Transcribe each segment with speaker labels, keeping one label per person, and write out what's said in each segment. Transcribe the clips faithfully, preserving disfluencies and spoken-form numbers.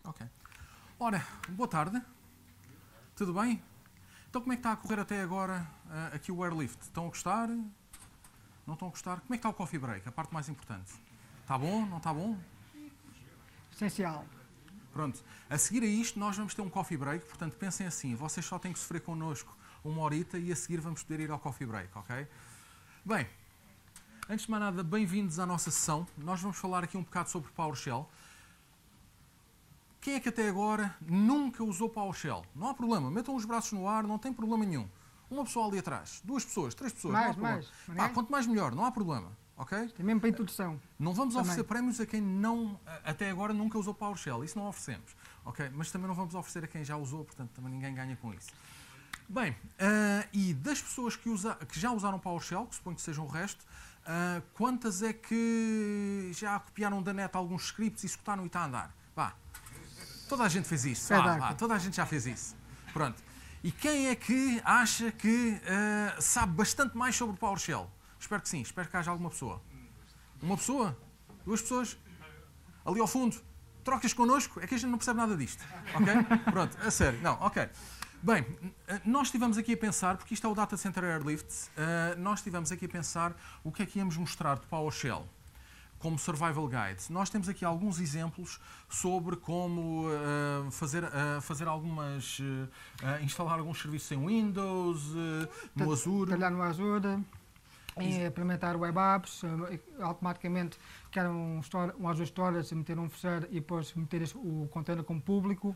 Speaker 1: Ok. Ora, boa tarde. Tudo bem? Então como é que está a correr até agora uh, aqui o Airlift? Estão a gostar? Não estão a gostar? Como é que está o coffee break? A parte mais importante. Está bom? Não está bom?
Speaker 2: Essencial.
Speaker 1: Pronto. A seguir a isto, nós vamos ter um coffee break. Portanto, pensem assim. Vocês só têm que sofrer connosco uma horita e a seguir vamos poder ir ao coffee break, ok? Bem, antes de mais nada, bem-vindos à nossa sessão. Nós vamos falar aqui um bocado sobre PowerShell. Quem é que até agora nunca usou PowerShell? Não há problema, metam os braços no ar, não tem problema nenhum. Uma pessoa ali atrás, duas pessoas, três pessoas,
Speaker 2: Mais,
Speaker 1: não há problema.
Speaker 2: mais.
Speaker 1: Pá, quanto mais melhor, não há problema, ok?
Speaker 2: Tem mesmo para introdução.
Speaker 1: Não vamos
Speaker 2: Também.
Speaker 1: oferecer prémios a quem não, até agora nunca usou PowerShell, isso não oferecemos, ok? Mas também não vamos oferecer a quem já usou, portanto também ninguém ganha com isso. Bem, uh, e das pessoas que, usa, que já usaram PowerShell, que suponho que sejam o resto, uh, quantas é que já copiaram da net alguns scripts e executaram e está a andar? Vá. Toda a gente fez isso. Ah, ah, toda a gente já fez isso. Pronto. E quem é que acha que uh, sabe bastante mais sobre o PowerShell? Espero que sim. Espero que haja alguma pessoa. Uma pessoa? Duas pessoas? Ali ao fundo? Trocas connosco? É que a gente não percebe nada disto. Ok? Pronto. A sério. Não. Ok. Bem, nós estivemos aqui a pensar, porque isto é o Data Center Airlift, uh, nós estivemos aqui a pensar o que é que íamos mostrar de PowerShell como Survival Guide. Nós temos aqui alguns exemplos sobre como uh, fazer, uh, fazer algumas... Uh, uh, instalar alguns serviços em Windows, uh, no Azure.
Speaker 2: Trabalhar no Azure, e implementar web apps, uh, automaticamente criar um, store, um Azure Storage, meter um fecheiro e depois meter o container como público.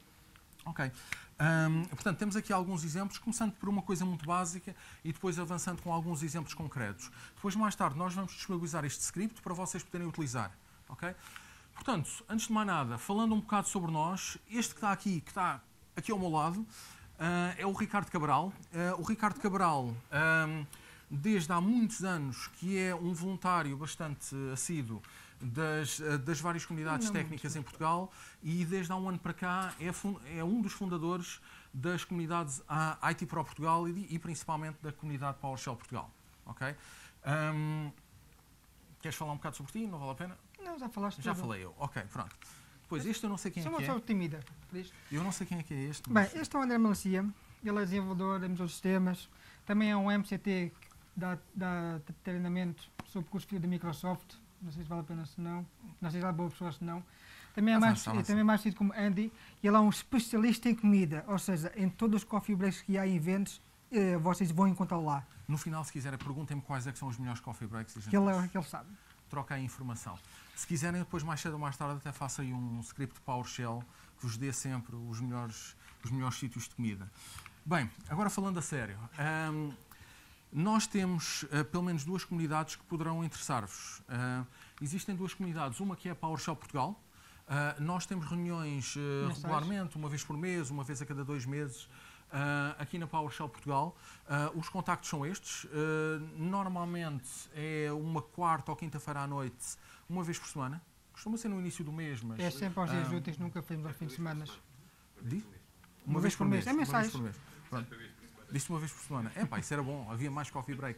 Speaker 1: Ok. Um, portanto, temos aqui alguns exemplos, começando por uma coisa muito básica e depois avançando com alguns exemplos concretos. Depois, mais tarde, nós vamos disponibilizar este script para vocês poderem utilizar. Ok? Portanto, antes de mais nada, falando um bocado sobre nós, este que está aqui, que está aqui ao meu lado, uh, é o Ricardo Cabral. Uh, o Ricardo Cabral, um, desde há muitos anos, que é um voluntário bastante assíduo Das, das várias comunidades não, técnicas não. em Portugal e desde há um ano para cá é, é um dos fundadores das comunidades I T Pro Portugal e, e principalmente da comunidade PowerShell Portugal. Ok? Um, queres falar um bocado sobre ti? Não vale a pena?
Speaker 2: Não, já falaste.
Speaker 1: Já
Speaker 2: tudo.
Speaker 1: falei eu. Ok, pronto. Depois, este eu não sei quem
Speaker 2: Sou
Speaker 1: é que é.
Speaker 2: Sou uma pessoa tímida.
Speaker 1: Eu não sei quem é que é este.
Speaker 2: Bem, mas... este é o André Melancia. Ele é desenvolvedor de Microsoft Sistemas. Também é um M C T que dá, dá treinamento sobre curso de Microsoft. Não sei se vale a pena se não. Não sei se há boa pessoa se não. Também é mais, é também mais conhecido como Andy. E ele é um especialista em comida. Ou seja, em todos os coffee breaks que há em eventos, eh, vocês vão encontrar lá.
Speaker 1: No final, se quiserem, perguntem-me quais é que são os melhores coffee breaks.
Speaker 2: Que ele, que ele sabe.
Speaker 1: Troca aí informação. Se quiserem, depois mais cedo ou mais tarde, até faço aí um script de PowerShell que vos dê sempre os melhores, os melhores sítios de comida. Bem, agora falando a sério. Um, Nós temos uh, pelo menos duas comunidades que poderão interessar-vos. Uh, existem duas comunidades, uma que é a PowerShell Portugal. Uh, nós temos reuniões uh, regularmente, uma vez por mês, uma vez a cada dois meses, uh, aqui na PowerShell Portugal. Uh, os contactos são estes. Uh, normalmente é uma quarta ou quinta-feira à noite, uma vez por semana. Costuma ser no início do mês, mas...
Speaker 2: É sempre aos dias
Speaker 1: uh,
Speaker 2: úteis, nunca fazemos aos fins de semana.
Speaker 1: Uma,
Speaker 2: uma vez por mês. É mensagem.
Speaker 1: Disse uma vez por semana. É pá, isso era bom, havia mais coffee break.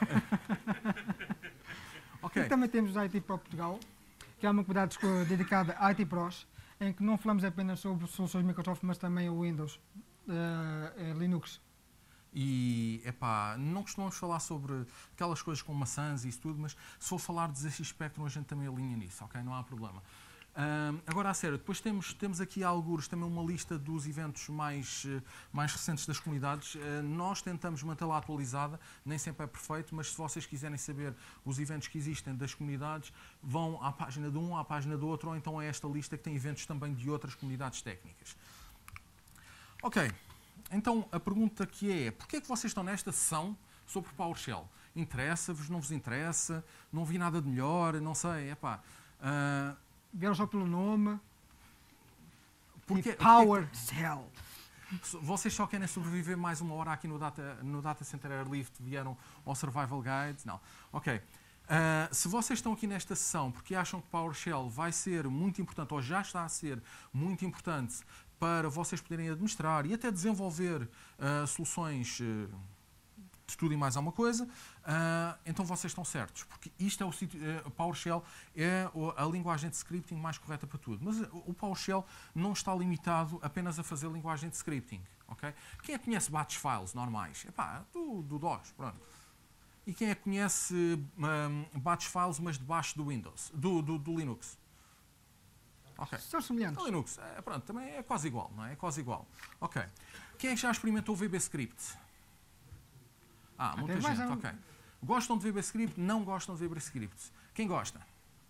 Speaker 1: Okay.
Speaker 2: E também temos a I T Pro Portugal, que é uma comunidade dedicada a I T Pros, em que não falamos apenas sobre soluções Microsoft, mas também o Windows, uh, Linux.
Speaker 1: E, epá, não costumamos falar sobre aquelas coisas com maçãs e isso tudo, mas se for falar de Z X Spectrum, a gente também alinha nisso, ok? Não há problema. Um, agora, a sério, depois temos, temos aqui alguns, também uma lista dos eventos mais, mais recentes das comunidades. Uh, nós tentamos mantê-la atualizada, nem sempre é perfeito, mas se vocês quiserem saber os eventos que existem das comunidades, vão à página de um, à página do outro, ou então a esta lista que tem eventos também de outras comunidades técnicas. Ok, então a pergunta que é, porquê é que vocês estão nesta sessão sobre PowerShell? Interessa-vos, não vos interessa? Não vi nada de melhor, não sei, epá... Uh,
Speaker 2: Vieram só pelo nome.
Speaker 1: Porque,
Speaker 2: PowerShell.
Speaker 1: Vocês só querem sobreviver mais uma hora aqui no Data, no Data Center Airlift, vieram ao Survival Guide? Não. Ok. Uh, se vocês estão aqui nesta sessão porque acham que PowerShell vai ser muito importante, ou já está a ser muito importante, para vocês poderem administrar e até desenvolver uh, soluções uh, de tudo e mais alguma coisa, uh, então vocês estão certos, porque isto é o sítio, uh, PowerShell é a linguagem de scripting mais correta para tudo. Mas o PowerShell não está limitado apenas a fazer linguagem de scripting. Okay? Quem é que conhece batch files normais? Epá, do, do DOS, pronto. E quem é que conhece um, batch files, mas debaixo do Windows, do, do, do Linux? Okay.
Speaker 2: São semelhantes.
Speaker 1: O Linux, é, pronto, também é quase igual, não é? É quase igual. Ok. Quem é que já experimentou o VBScript? Ah, muita
Speaker 2: Até
Speaker 1: gente,
Speaker 2: mais,
Speaker 1: ok. Gostam de VBScript? Não gostam de VBScript. Quem gosta?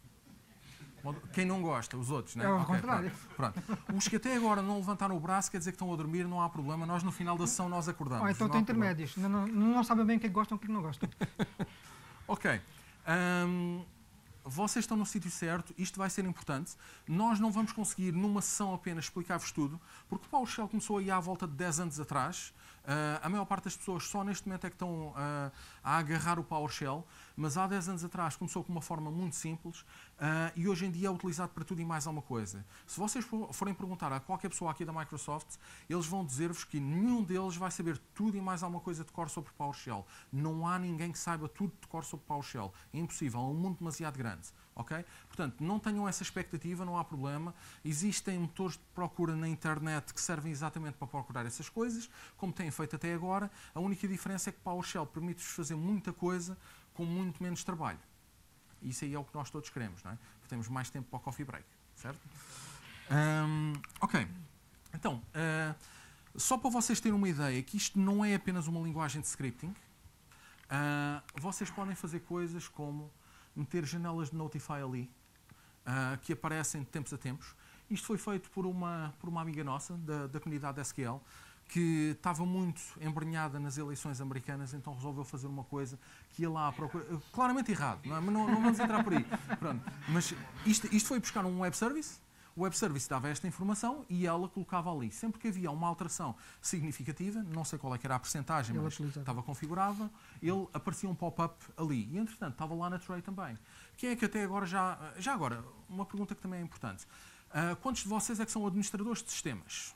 Speaker 1: Quem não gosta? Os outros, não é?
Speaker 2: É ao
Speaker 1: Okay,
Speaker 2: contrário.
Speaker 1: pronto. Pronto. Os que até agora não levantaram o braço, quer dizer que estão a dormir, não há problema. Nós, no final da sessão, nós acordamos.
Speaker 2: Ou então
Speaker 1: não
Speaker 2: tem
Speaker 1: há problema.
Speaker 2: intermédios. Não, não, não sabem bem o que é que gostam e o que é que não gostam.
Speaker 1: Ok. Um, vocês estão no sítio certo, isto vai ser importante. Nós não vamos conseguir, numa sessão apenas, explicar-vos tudo, porque o PowerShell começou aí há volta de dez anos atrás. Uh, a maior parte das pessoas só neste momento é que estão uh, a agarrar o PowerShell, mas há dez anos atrás começou com uma forma muito simples uh, e hoje em dia é utilizado para tudo e mais alguma coisa. Se vocês forem perguntar a qualquer pessoa aqui da Microsoft, eles vão dizer-vos que nenhum deles vai saber tudo e mais alguma coisa de cor sobre PowerShell. Não há ninguém que saiba tudo de cor sobre PowerShell. É impossível, é um mundo demasiado grande. Okay? Portanto, não tenham essa expectativa, não há problema. Existem motores de procura na internet que servem exatamente para procurar essas coisas, como têm feito até agora. A única diferença é que PowerShell permite-vos fazer muita coisa com muito menos trabalho. E isso aí é o que nós todos queremos, não é? Porque temos mais tempo para o coffee break, certo? Um, ok. Então, uh, só para vocês terem uma ideia que isto não é apenas uma linguagem de scripting, uh, vocês podem fazer coisas como meter janelas de Notify ali, uh, que aparecem de tempos a tempos. Isto foi feito por uma, por uma amiga nossa, da, da comunidade S Q L, que estava muito embrenhada nas eleições americanas, então resolveu fazer uma coisa que ia lá à procura. Claramente errado, não é? Mas não, não vamos entrar por aí. Pronto. Mas isto, isto foi buscar um web service, o web service dava esta informação e ela colocava ali. Sempre que havia uma alteração significativa, não sei qual é que era a percentagem,
Speaker 2: Ele
Speaker 1: mas
Speaker 2: atualizava.
Speaker 1: estava configurável, ele aparecia um pop-up ali. E, entretanto, estava lá na tray também. Quem é que até agora já... Já agora, uma pergunta que também é importante. Uh, quantos de vocês é que são administradores de sistemas?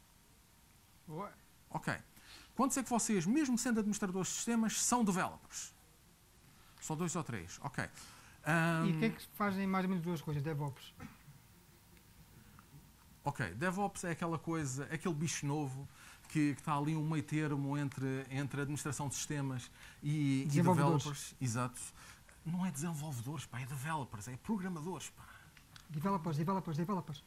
Speaker 2: Ué.
Speaker 1: Ok. Quantos é que vocês, mesmo sendo administradores de sistemas, são developers? Só dois ou três. Ok. Um,
Speaker 2: E o que é que fazem mais ou menos duas coisas? DevOps.
Speaker 1: Ok. DevOps é aquela coisa, é aquele bicho novo que, que está ali um meio termo entre, entre administração de sistemas e, e
Speaker 2: Desenvolvedores.
Speaker 1: developers. Exato. Não é desenvolvedores, pá, é developers, é programadores, pá.
Speaker 2: Developers, developers, developers.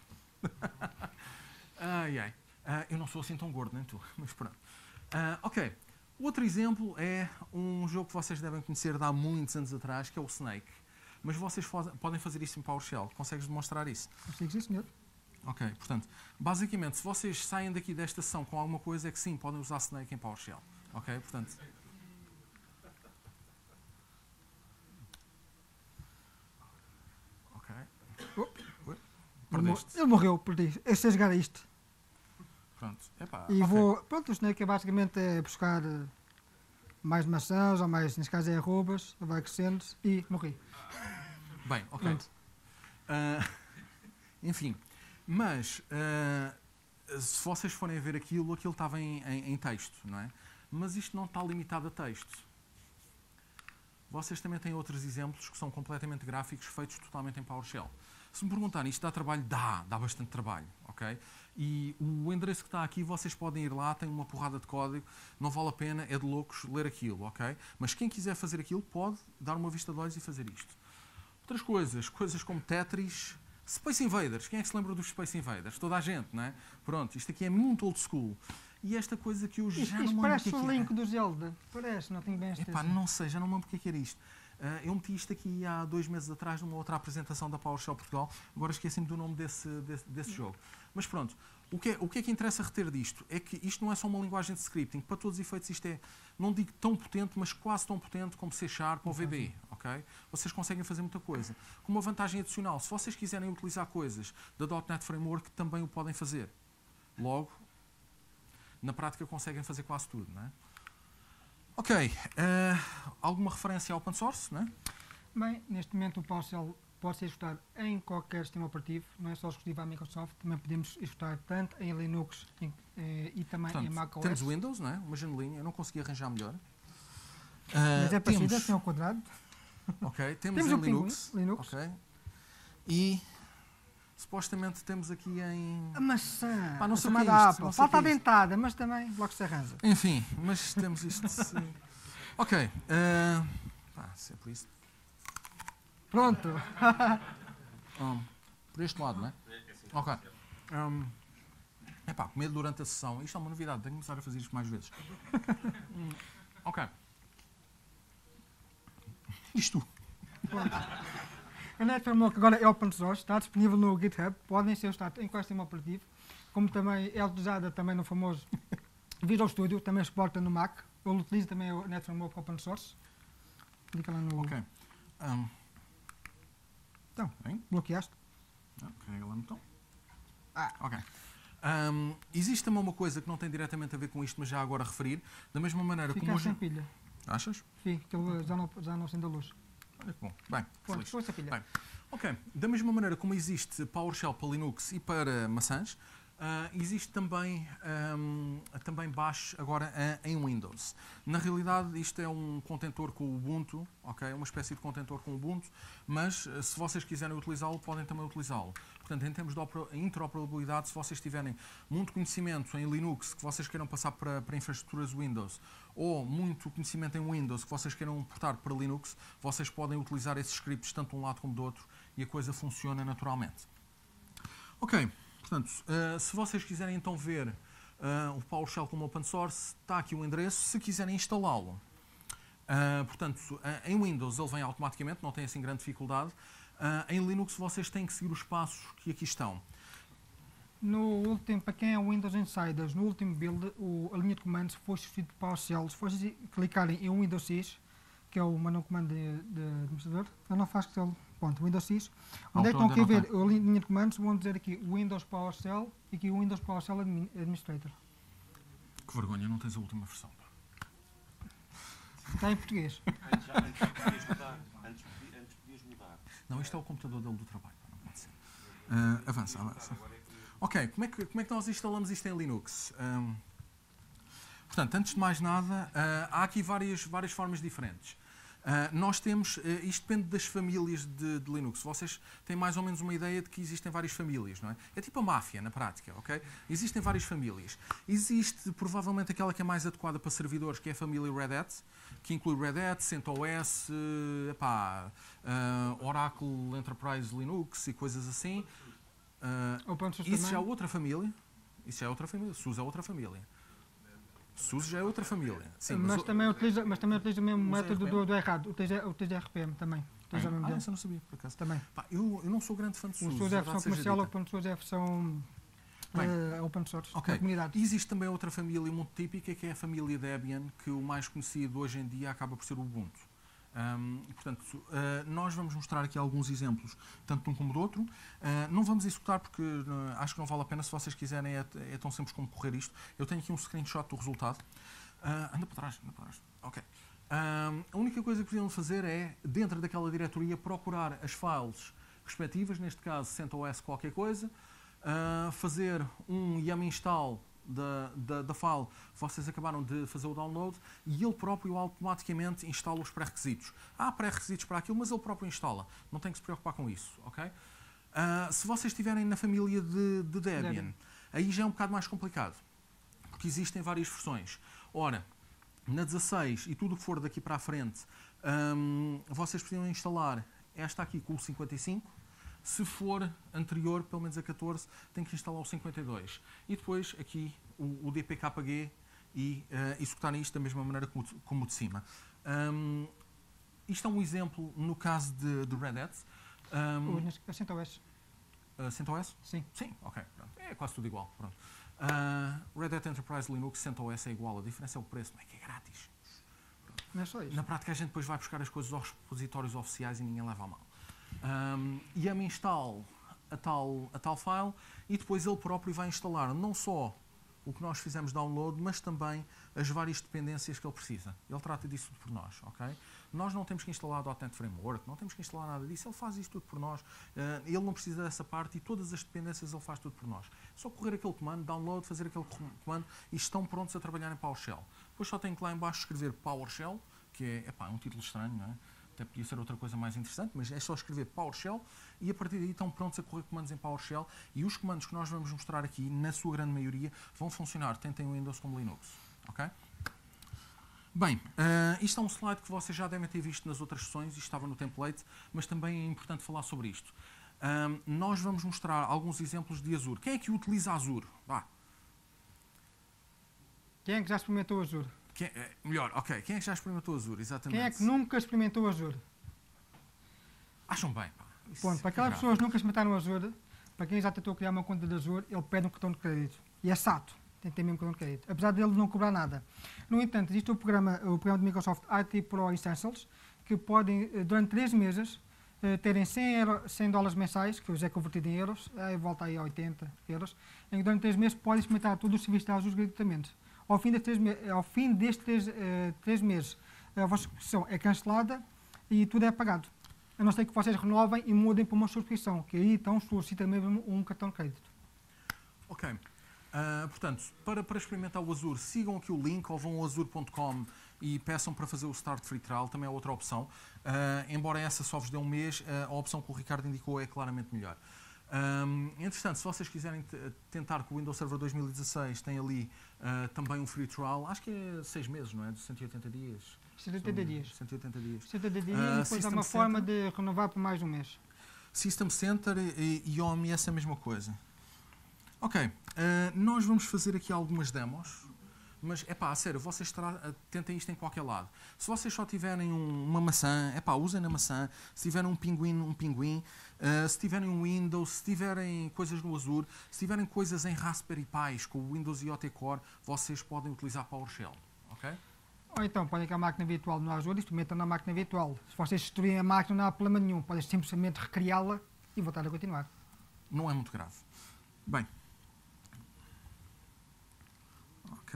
Speaker 1: Ai, ai. Uh, eu não sou assim tão gordo, nem tu, mas pronto. Uh, ok. Outro exemplo é um jogo que vocês devem conhecer de há muitos anos atrás, que é o Snake. Mas vocês podem fazer isso em PowerShell. Consegues demonstrar isso?
Speaker 2: Consigo, sim, senhor.
Speaker 1: Ok. Portanto, basicamente, se vocês saem daqui desta sessão com alguma coisa, é que sim, podem usar Snake em PowerShell. Ok? Portanto... Ok.
Speaker 2: Oh.
Speaker 1: Ui,
Speaker 2: Ele, mor-
Speaker 1: perdeste.
Speaker 2: ele morreu por ti. Eu sei jogar a isto.
Speaker 1: Pronto. Epá,
Speaker 2: E
Speaker 1: ok.
Speaker 2: vou. Pronto, o Snake é basicamente é buscar eh, mais maçãs, ou mais, neste caso é arrobas, vai crescendo e morri.
Speaker 1: Bem, ok.
Speaker 2: Pronto.
Speaker 1: Ah, enfim, mas ah, se vocês forem a ver aquilo, aquilo estava em, em, em texto, não é? Mas isto não está limitado a texto. Vocês também têm outros exemplos que são completamente gráficos, feitos totalmente em PowerShell. Se me perguntarem, isto dá trabalho? Dá, dá bastante trabalho, ok? E o endereço que está aqui, vocês podem ir lá, tem uma porrada de código, não vale a pena, é de loucos ler aquilo, ok? Mas quem quiser fazer aquilo pode dar uma vista de olhos e fazer isto. Outras coisas, coisas como Tetris, Space Invaders. Quem é que se lembra dos Space Invaders? Toda a gente, não é? Pronto, isto aqui é muito old school. E esta coisa que eu já
Speaker 2: Isto,
Speaker 1: não me
Speaker 2: isto
Speaker 1: lembro
Speaker 2: parece
Speaker 1: o que é
Speaker 2: o
Speaker 1: que é.
Speaker 2: link do Zelda. Parece, não tenho bem a
Speaker 1: Epá,
Speaker 2: certeza.
Speaker 1: não sei, já não me lembro o que é que era isto. Uh, eu meti isto aqui há dois meses atrás numa outra apresentação da PowerShell Portugal. Agora esqueci-me do nome desse, desse, desse jogo. Mas pronto, o que, é, o que é que interessa reter disto? É que isto não é só uma linguagem de scripting. Para todos os efeitos isto é, não digo tão potente, mas quase tão potente como C Sharp ou V B. Okay? Vocês conseguem fazer muita coisa. Com uma vantagem adicional, se vocês quiserem utilizar coisas da .ponto net Framework, também o podem fazer. Logo, na prática conseguem fazer quase tudo, não é? Ok, uh, alguma referência ao open source, não é?
Speaker 2: Bem, neste momento o PowerShell pode ser executado em qualquer sistema operativo, não é só exclusivo à Microsoft, também podemos executar tanto em Linux em, eh, e também
Speaker 1: Portanto,
Speaker 2: em macOS.
Speaker 1: temos Windows, não é? Uma janelinha, eu não consegui arranjar melhor. Uh,
Speaker 2: Mas é parecido,
Speaker 1: temos,
Speaker 2: assim ao quadrado.
Speaker 1: ok, temos,
Speaker 2: Temos
Speaker 1: em
Speaker 2: o
Speaker 1: Linux,
Speaker 2: Pinguim, Linux.
Speaker 1: ok, e supostamente temos aqui em...
Speaker 2: A maçã,
Speaker 1: Pá, não
Speaker 2: a
Speaker 1: sei o que é
Speaker 2: chamada
Speaker 1: isto, não
Speaker 2: Apple.
Speaker 1: sei o que
Speaker 2: Falta a
Speaker 1: é isto.
Speaker 2: dentada, mas também logo se arranja.
Speaker 1: Enfim, mas temos isto. Se... Ok, uh, pá, sempre isto.
Speaker 2: Pronto.
Speaker 1: Um, por este lado, não é? Ok. Um, epá, comer durante a sessão. Isto é uma novidade, tenho que começar a fazer isto mais vezes. Hum, ok. Isto.
Speaker 2: Pronto. A NetFramework agora é open source, está disponível no GitHub, podem ser usados em qualquer sistema operativo, como também é utilizada também no famoso Visual Studio, também suporta no Mac. Eu utilizo também o NetFramework open source. Clica lá no...
Speaker 1: Ok. Um,
Speaker 2: Então,
Speaker 1: bem.
Speaker 2: bloqueaste.
Speaker 1: Não, carrega lá no botão.
Speaker 2: Ah.
Speaker 1: Ok. Um, existe também uma coisa que não tem diretamente a ver com isto, mas já agora a referir. Da mesma maneira
Speaker 2: Fica
Speaker 1: como hoje...
Speaker 2: sem pilha.
Speaker 1: Achas?
Speaker 2: Fica, que ele já não, já não acende a luz.
Speaker 1: Olha que bom. Bem,
Speaker 2: Pronto,
Speaker 1: feliz.
Speaker 2: põe-se a pilha.
Speaker 1: Bem, ok. Da mesma maneira como existe PowerShell para Linux e para maçãs, Uh, existe também, um, também Bash agora uh, em Windows. Na realidade, isto é um contentor com o Ubuntu, ok? Uma espécie de contentor com o Ubuntu, mas uh, se vocês quiserem utilizá-lo, podem também utilizá-lo. Portanto, em termos de interoperabilidade, se vocês tiverem muito conhecimento em Linux que vocês queiram passar para, para infraestruturas Windows, ou muito conhecimento em Windows que vocês queiram portar para Linux, vocês podem utilizar esses scripts tanto de um lado como do outro e a coisa funciona naturalmente. Ok. Portanto, uh, se vocês quiserem então ver uh, o PowerShell como open source, está aqui o endereço. Se quiserem instalá-lo, uh, portanto, uh, em Windows ele vem automaticamente, não tem assim grande dificuldade. Uh, em Linux vocês têm que seguir os passos que aqui estão.
Speaker 2: No último, para quem é Windows Insiders, no último build, o, a linha de comandos foi substituída por PowerShell. Se vocês clicarem em Windows X, que é o manual de comando de, de administrador, ele não faz que ele... Ponto, Windows X. Onde é que estão aqui a ver a linha de comandos? Vão dizer aqui Windows PowerShell e aqui Windows PowerShell Administrator.
Speaker 1: Que vergonha, não tens a última versão.
Speaker 2: Está em português.
Speaker 3: Antes, já, antes podias mudar. Antes, antes podias mudar.
Speaker 1: Não, este é o computador dele do trabalho. Não pode ser. Uh, avança, avança. Ok, como é, que, como é que nós instalamos isto em Linux? Um, portanto, antes de mais nada, uh, há aqui várias, várias formas diferentes. Uh, nós temos, uh, isto depende das famílias de, de Linux. Vocês têm mais ou menos uma ideia de que existem várias famílias, não é? É tipo a máfia, na prática, ok? Existem várias famílias. Existe, provavelmente, aquela que é mais adequada para servidores, que é a família Red Hat, que inclui Red Hat, CentOS, uh, epá, uh, Oracle Enterprise Linux e coisas assim. Uh, isso já é outra família. Isso já é outra família. SUSE é outra família. SUSE já é outra família. Sim,
Speaker 2: mas,
Speaker 1: mas,
Speaker 2: também utiliza, mas também utiliza o mesmo método
Speaker 1: R P M?
Speaker 2: do, do errado. Utiliza, utiliza R P M também. Utiliza o mesmo
Speaker 1: ah,
Speaker 2: dele.
Speaker 1: isso eu não sabia, por acaso.
Speaker 2: Também.
Speaker 1: Pá, eu, eu não sou grande fã de
Speaker 2: O
Speaker 1: SUSE.
Speaker 2: SUSE é a versão
Speaker 1: verdade seja
Speaker 2: comercial, o
Speaker 1: dita.
Speaker 2: Open Source é a versão
Speaker 1: Bem,
Speaker 2: uh, open source,
Speaker 1: ok.
Speaker 2: da comunidade.
Speaker 1: E existe também outra família muito típica, que é a família Debian, que o mais conhecido hoje em dia acaba por ser o Ubuntu. Um, portanto, uh, nós vamos mostrar aqui alguns exemplos, tanto de um como do outro. Uh, não vamos executar porque uh, acho que não vale a pena. Se vocês quiserem, é, é tão simples como correr isto. Eu tenho aqui um screenshot do resultado. Uh, anda para trás, anda para trás. Ok. Um, a única coisa que precisam fazer é, dentro daquela diretoria, procurar as files respectivas, neste caso CentOS qualquer coisa, uh, fazer um yum install da, da, da file, vocês acabaram de fazer o download e ele próprio automaticamente instala os pré-requisitos. Há pré-requisitos para aquilo, mas ele próprio instala. Não tem que se preocupar com isso, ok? Uh, se vocês estiverem na família de, de Debian, Debian, aí já é um bocado mais complicado, porque existem várias versões. Ora, na dezasseis e tudo o que for daqui para a frente, um, vocês precisam instalar esta aqui com o cinquenta e cinco. Se for anterior, pelo menos a catorze, tem que instalar o cinquenta e dois. E depois aqui o, o D P K G e uh, executarem isto da mesma maneira como, como o de cima. Um, isto é um exemplo no caso de, de Red Hat. Um,
Speaker 2: o CentOS.
Speaker 1: Uh, CentOS?
Speaker 2: Sim.
Speaker 1: Sim, ok. Pronto. É quase tudo igual. Pronto. Uh, Red Hat Enterprise Linux, CentOS é igual. A diferença é o preço, não é que é grátis. Pronto.
Speaker 2: Não é só isso.
Speaker 1: Na prática a gente depois vai buscar as coisas aos repositórios oficiais e ninguém leva a mal. Um, yum install a tal, a tal file e depois ele próprio vai instalar não só o que nós fizemos download, mas também as várias dependências que ele precisa. Ele trata disso tudo por nós, ok? Nós não temos que instalar .ponto net Framework, não temos que instalar nada disso, ele faz isso tudo por nós. Uh, ele não precisa dessa parte e todas as dependências ele faz tudo por nós. É só correr aquele comando, download, fazer aquele comando e estão prontos a trabalhar em PowerShell. Depois só tem que lá em baixo escrever PowerShell, que é, epá, é um título estranho, não é? Até podia ser outra coisa mais interessante, mas é só escrever PowerShell e a partir daí estão prontos a correr comandos em PowerShell e os comandos que nós vamos mostrar aqui, na sua grande maioria, vão funcionar tanto em Windows como Linux. Ok? Bem, uh, isto é um slide que vocês já devem ter visto nas outras sessões, isto estava no template, mas também é importante falar sobre isto. Um, nós vamos mostrar alguns exemplos de Azure. Quem é que utiliza Azure? Vá.
Speaker 2: Quem é que já experimentou Azure?
Speaker 1: Quem, é, melhor, ok. Quem é que já experimentou Azure? Exatamente.
Speaker 2: Quem é que nunca experimentou Azure?
Speaker 1: Acham bem, pá. Isso
Speaker 2: Ponto. Para aquelas pessoas que nunca experimentaram Azure, para quem já tentou criar uma conta de Azure, ele pede um cartão de crédito. E é sato. Tem que ter mesmo cartão de crédito. Apesar dele não cobrar nada. No entanto, existe o programa, o programa de Microsoft I T Pro Essentials, que podem, durante três meses, terem cem, euro, cem dólares mensais, que hoje é convertido em euros, aí volta aí a oitenta euros, em que durante três meses podem experimentar todos os serviços de Azure gratuitamente. Ao fim destes três, ao fim destes três, uh, três meses, a vossa subscrição é cancelada e tudo é pagado. A não ser que vocês renovem e mudem para uma subscrição, que aí então solicita mesmo um cartão de crédito.
Speaker 1: Ok. Uh, portanto, para, para experimentar o Azure, sigam aqui o link ou vão ao azure ponto com e peçam para fazer o Start Free Trial, também é outra opção. Uh, embora essa só vos dê um mês, uh, a opção que o Ricardo indicou é claramente melhor. Um, entretanto, se vocês quiserem tentar com o Windows Server dois mil e dezasseis, tem ali uh, também um free trial, acho que é seis meses, não é? De cento e oitenta dias.
Speaker 2: cento e oitenta dias.
Speaker 1: cento e oitenta dias.
Speaker 2: cento e oitenta dias
Speaker 1: Uh,
Speaker 2: e depois há
Speaker 1: System
Speaker 2: uma
Speaker 1: Center.
Speaker 2: forma de renovar por mais um mês.
Speaker 1: System Center e, e O M S é a mesma coisa. Ok, uh, nós vamos fazer aqui algumas demos, mas é pá, a sério, vocês tra- tentem isto em qualquer lado. Se vocês só tiverem um, uma maçã, é pá, usem na maçã. Se tiverem um pinguim, um pinguim. Uh, se tiverem um Windows, se tiverem coisas no Azure, se tiverem coisas em Raspberry Pis com o Windows I O T Core, vocês podem utilizar PowerShell, ok?
Speaker 2: Ou então podem ter a máquina virtual no Azure e experimentam na máquina virtual. Se vocês destruírem a máquina não há problema nenhum, podem simplesmente recriá-la e voltar a continuar.
Speaker 1: Não é muito grave. Bem. Ok.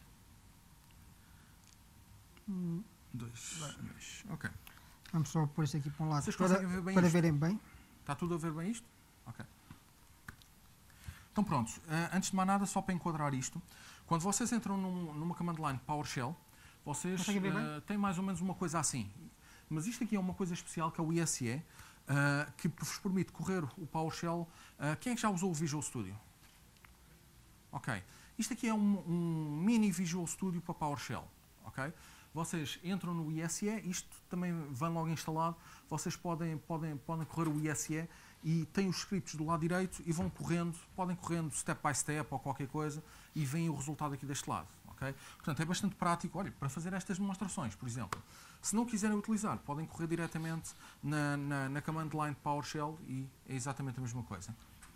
Speaker 1: Um, dois, dois. Ok.
Speaker 2: Vamos só pôr isso aqui para um lado
Speaker 1: Vocês
Speaker 2: para,
Speaker 1: conseguem ver bem
Speaker 2: para
Speaker 1: isto?
Speaker 2: verem bem.
Speaker 1: Está tudo a ver bem isto? Ok. Então pronto, uh, antes de mais nada, só para enquadrar isto, quando vocês entram num, numa command line PowerShell, vocês
Speaker 2: Conseguem ver bem?
Speaker 1: uh, têm mais ou menos uma coisa assim. Mas isto aqui é uma coisa especial que é o I S E, uh, que vos permite correr o PowerShell. Uh, quem é que já usou o Visual Studio? Ok. Isto aqui é um, um mini Visual Studio para PowerShell. Ok? Vocês entram no I S E, isto também vem logo instalado, vocês podem, podem, podem correr o I S E e têm os scripts do lado direito e vão correndo, podem correndo step by step ou qualquer coisa e vêm o resultado aqui deste lado. Okay? Portanto, é bastante prático, olha, para fazer estas demonstrações, por exemplo. Se não quiserem utilizar, podem correr diretamente na, na, na command line PowerShell e é exatamente a mesma coisa.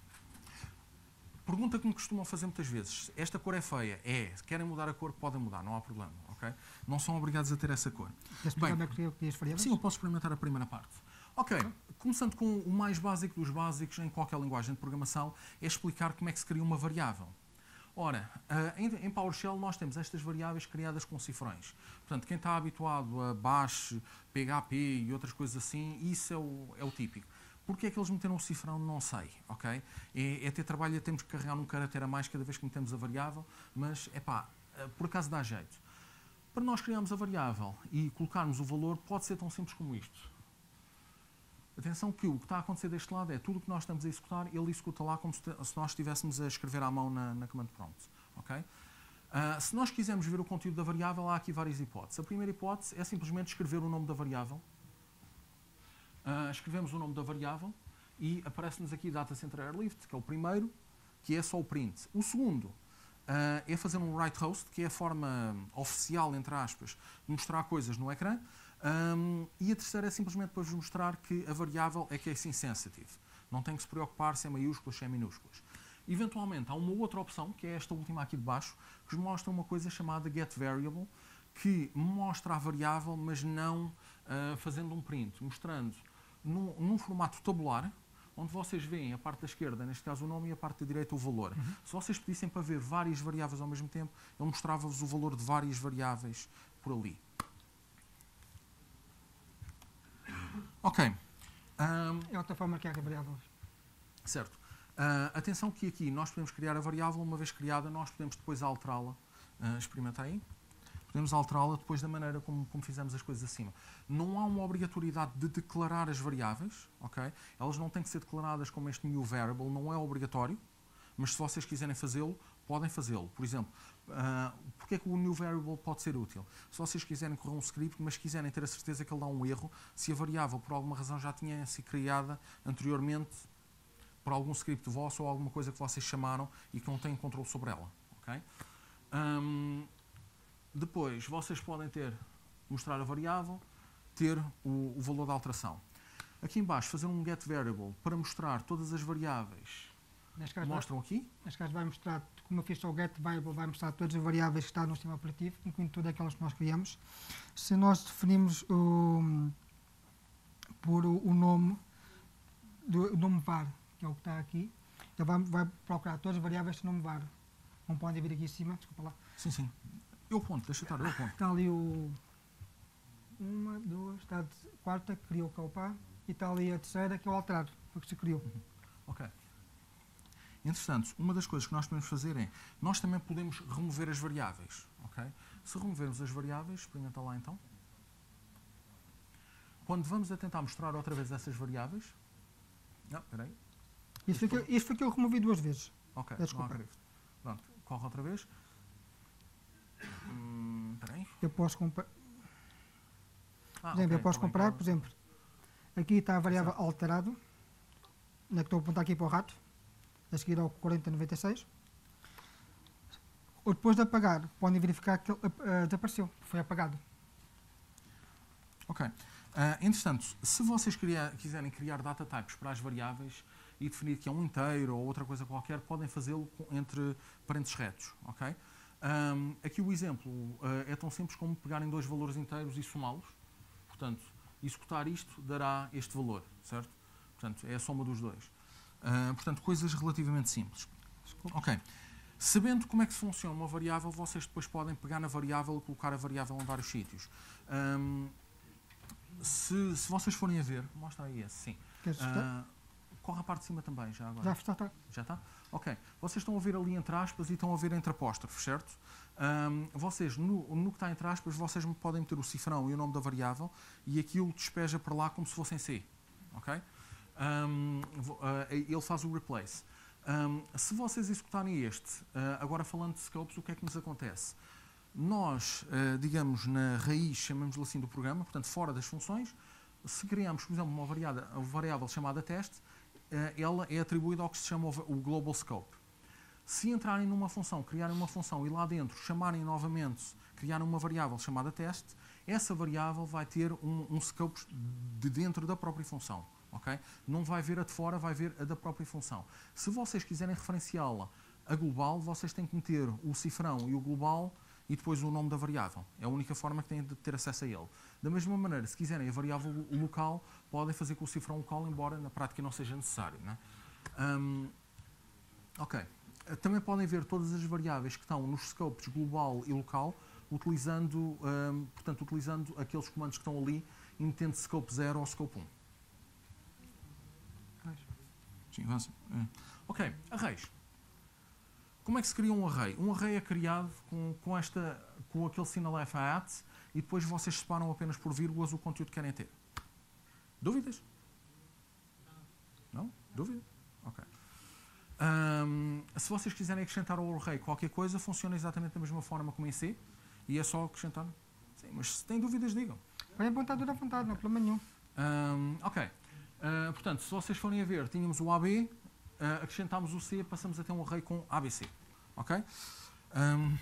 Speaker 1: Pergunta que me costumam fazer muitas vezes, esta cor é feia? É, se querem mudar a cor, podem mudar, não há problema, ok? Não são obrigados a ter essa cor.
Speaker 2: Queres explicar como é que eu queria as variáveis?
Speaker 1: Sim, eu posso experimentar a primeira parte. Ok, começando com o mais básico dos básicos em qualquer linguagem de programação, é explicar como é que se cria uma variável. Ora, em PowerShell nós temos estas variáveis criadas com cifrões. Portanto, quem está habituado a Bash, P H P e outras coisas assim, isso é o, é o típico. Porquê é que eles meteram um cifrão? Não sei, ok? É, é ter trabalho, temos que carregar um caractere a mais cada vez que metemos a variável, mas, é pá, por acaso dá jeito. Para nós criarmos a variável e colocarmos o valor, pode ser tão simples como isto. Atenção que o que está a acontecer deste lado é tudo o que nós estamos a executar, ele executa lá como se, se nós estivéssemos a escrever à mão na, na command prompt, ok? Uh, se nós quisermos ver o conteúdo da variável, há aqui várias hipóteses. A primeira hipótese é simplesmente escrever o nome da variável. Uh, escrevemos o nome da variável e aparece-nos aqui Data Center Airlift, que é o primeiro, que é só o print. O segundo uh, é fazer um write host, que é a forma oficial, entre aspas, de mostrar coisas no ecrã. Um, e a terceira é simplesmente para vos mostrar que a variável é case insensitive. Não tem que se preocupar se é maiúsculas, se é minúsculas. Eventualmente, há uma outra opção, que é esta última aqui de baixo, que vos mostra uma coisa chamada getVariable, que mostra a variável, mas não uh, fazendo um print, mostrando num, num formato tabular, onde vocês veem a parte da esquerda, neste caso o nome, e a parte da direita o valor. Uhum. Se vocês pedissem para ver várias variáveis ao mesmo tempo, ele mostrava-vos o valor de várias variáveis por ali. Ok. Um,
Speaker 2: é outra forma que há de variáveis.
Speaker 1: Certo. Uh, atenção que aqui nós podemos criar a variável, uma vez criada, nós podemos depois alterá-la. Uh, experimenta aí. podemos alterá-la depois da maneira como, como fizemos as coisas acima. Não há uma obrigatoriedade de declarar as variáveis, ok? Elas não têm que ser declaradas como este new variable, não é obrigatório, mas se vocês quiserem fazê-lo, podem fazê-lo. Por exemplo, uh, porque é que o new variable pode ser útil? Se vocês quiserem correr um script, mas quiserem ter a certeza que ele dá um erro, se a variável por alguma razão já tinha sido criada anteriormente por algum script vosso ou alguma coisa que vocês chamaram e que não têm controle sobre ela. Okay? Um, depois, vocês podem ter, mostrar a variável, ter o, o valor da alteração. Aqui em baixo, fazer um get variable para mostrar todas as variáveis.
Speaker 2: Neste caso,
Speaker 1: Mostram
Speaker 2: vai,
Speaker 1: aqui?
Speaker 2: Neste caso vai mostrar, como eu fiz só o get variable, vai mostrar todas as variáveis que estão no sistema operativo, incluindo todas aquelas que nós criamos. Se nós definimos o, por o, o nome, do, o nome var, que é o que está aqui, ele vai, vai procurar todas as variáveis de nome var. Não podem vir aqui em cima, desculpa lá.
Speaker 1: Sim, sim. Eu ponto, deixa estar, eu ponto.
Speaker 2: Está ali o... Uma, duas, está a quarta, que criou o calpá, e está ali a terceira, que é o alterado, porque se criou.
Speaker 1: Uhum. Ok. Entretanto, uma das coisas que nós podemos fazer é, nós também podemos remover as variáveis, ok? Se removermos as variáveis, experimenta lá então. Quando vamos a tentar mostrar outra vez essas variáveis... Não, espera aí.
Speaker 2: Isso foi, que, eu- isso foi que eu removi duas vezes.
Speaker 1: Ok,
Speaker 2: Desculpa.
Speaker 1: não há greve. Pronto, corre outra vez. Hum, espera aí.
Speaker 2: Eu posso comprar,
Speaker 1: Ah,
Speaker 2: por exemplo,
Speaker 1: ok,
Speaker 2: eu posso
Speaker 1: tá bem,
Speaker 2: comprar,
Speaker 1: tá
Speaker 2: por
Speaker 1: bem.
Speaker 2: exemplo, aqui está a variável alterado, na que estou a apontar aqui para o rato, a seguir ao quarenta noventa e seis. Ou depois de apagar, podem verificar que ele ah, desapareceu, foi apagado.
Speaker 1: Ok. Ah, entretanto, se vocês queria- quiserem criar data types para as variáveis e definir que é um inteiro ou outra coisa qualquer, podem fazê-lo com- entre parênteses retos. Ok? Ahm, aqui o exemplo ah, é tão simples como pegarem dois valores inteiros e somá-los. Portanto, executar isto dará este valor, certo? Portanto, é a soma dos dois. Ah, portanto, coisas relativamente simples. Ok. Sabendo como é que funciona uma variável, vocês depois podem pegar na variável e colocar a variável em vários sítios. Ahm, se, se vocês forem a ver, mostra aí esse, sim.
Speaker 2: Queres testar?
Speaker 1: Ah, corre a parte de cima também, já agora.
Speaker 2: Já está, está.
Speaker 1: Já está? Ok. Vocês estão a ver ali entre aspas e estão a ver entre apóstrofos, certo? Ahm, vocês, no, no que está entre aspas, vocês podem meter o cifrão e o nome da variável e aquilo despeja para lá como se fosse em C. Ok? Ahm, vo- ah, ele faz o replace. Ahm, se vocês executarem este, ah, agora falando de scopes, o que é que nos acontece? Nós, ah, digamos, na raiz, chamamos-lhe assim, do programa, portanto, fora das funções, se criamos, por exemplo, uma variável, uma variável chamada teste, ah, ela é atribuída ao que se chama o va- o global scope. Se entrarem numa função, criarem uma função e lá dentro chamarem novamente, criarem uma variável chamada teste, essa variável vai ter um, um scope de dentro da própria função. Okay? Não vai ver a de fora, vai ver a da própria função. Se vocês quiserem referenciá-la a global, vocês têm que meter o cifrão e o global e depois o nome da variável. É a única forma que têm de ter acesso a ele. Da mesma maneira, se quiserem a variável lo- local, podem fazer com o cifrão local, embora na prática não seja necessário. Né? Hum, ok. Também podem ver todas as variáveis que estão nos scopes global e local, utilizando, hum, portanto, utilizando aqueles comandos que estão ali, e metendo scope zero ou scope um. Sim, avança. É. Ok, arrays. Como é que se cria um array? Um array é criado com, com, esta, com aquele sinal F A at e depois vocês separam apenas por vírgulas o conteúdo que querem ter. Dúvidas? Não? Dúvida? Ok. Ahm, se vocês quiserem acrescentar ao array qualquer coisa, funciona exatamente da mesma forma como em C e é só acrescentar. Sim, mas se têm dúvidas, digam.
Speaker 2: Podem apontar tudo à vontade, não há problema nenhum.
Speaker 1: Ahm, ok. Ah, portanto, se vocês forem a ver, tínhamos o A B, ah, acrescentámos o C, passamos a ter um array com A B C. Ok? Ahm,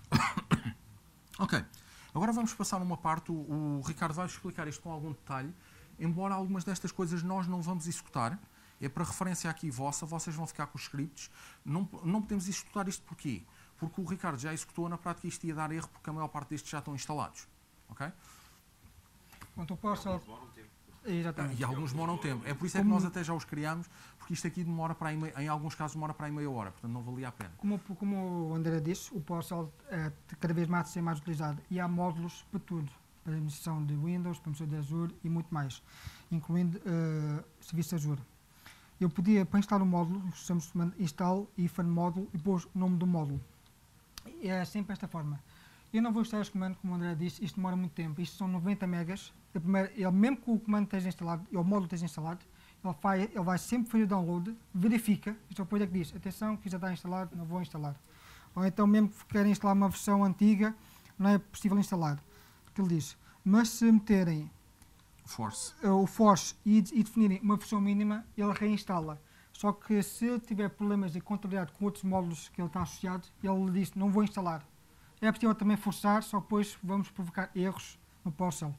Speaker 1: ok. Agora vamos passar uma parte, o, o Ricardo vai explicar isto com algum detalhe, embora algumas destas coisas nós não vamos executar, é para referência aqui vossa, vocês vão ficar com os scripts. Não, não podemos executar isto porquê? Porque o Ricardo já executou, na prática isto ia dar erro, porque a maior parte destes já estão instalados. Ok?
Speaker 2: Quanto ao PowerShell,
Speaker 3: Demora um tempo.
Speaker 2: exatamente.
Speaker 1: E alguns demoram tempo. É por isso é que
Speaker 2: Como-
Speaker 1: nós até já os criamos, porque isto aqui demora para aí, mei- em alguns casos demora para aí meia hora, portanto não valia a pena.
Speaker 2: Como, como o André disse, o PowerShell é cada vez mais a ser mais utilizado e há módulos para tudo, para a administração de Windows, para a administração de Azure e muito mais, incluindo eh, serviço Azure. Eu podia, para instalar um módulo, precisamos de install ifan módulo e depois o nome do módulo. É sempre esta forma. Eu não vou instalar os comandos, como o André disse, isto demora muito tempo. Isto são noventa megas. Eu primeiro, ele, mesmo que o comando esteja instalado, o módulo esteja instalado, ele vai, ele vai sempre fazer o download, verifica, isto é o depois é que diz, atenção, que já está instalado, não vou instalar. Ou então, mesmo que querem instalar uma versão antiga, não é possível instalar. Porque ele diz, mas se meterem
Speaker 1: Force.
Speaker 2: o force e, e definirem uma versão mínima, ele reinstala. Só que se ele tiver problemas de contabilidade com outros módulos que ele está associado, ele diz, não vou instalar. É possível também forçar, só que depois vamos provocar erros no PowerShell.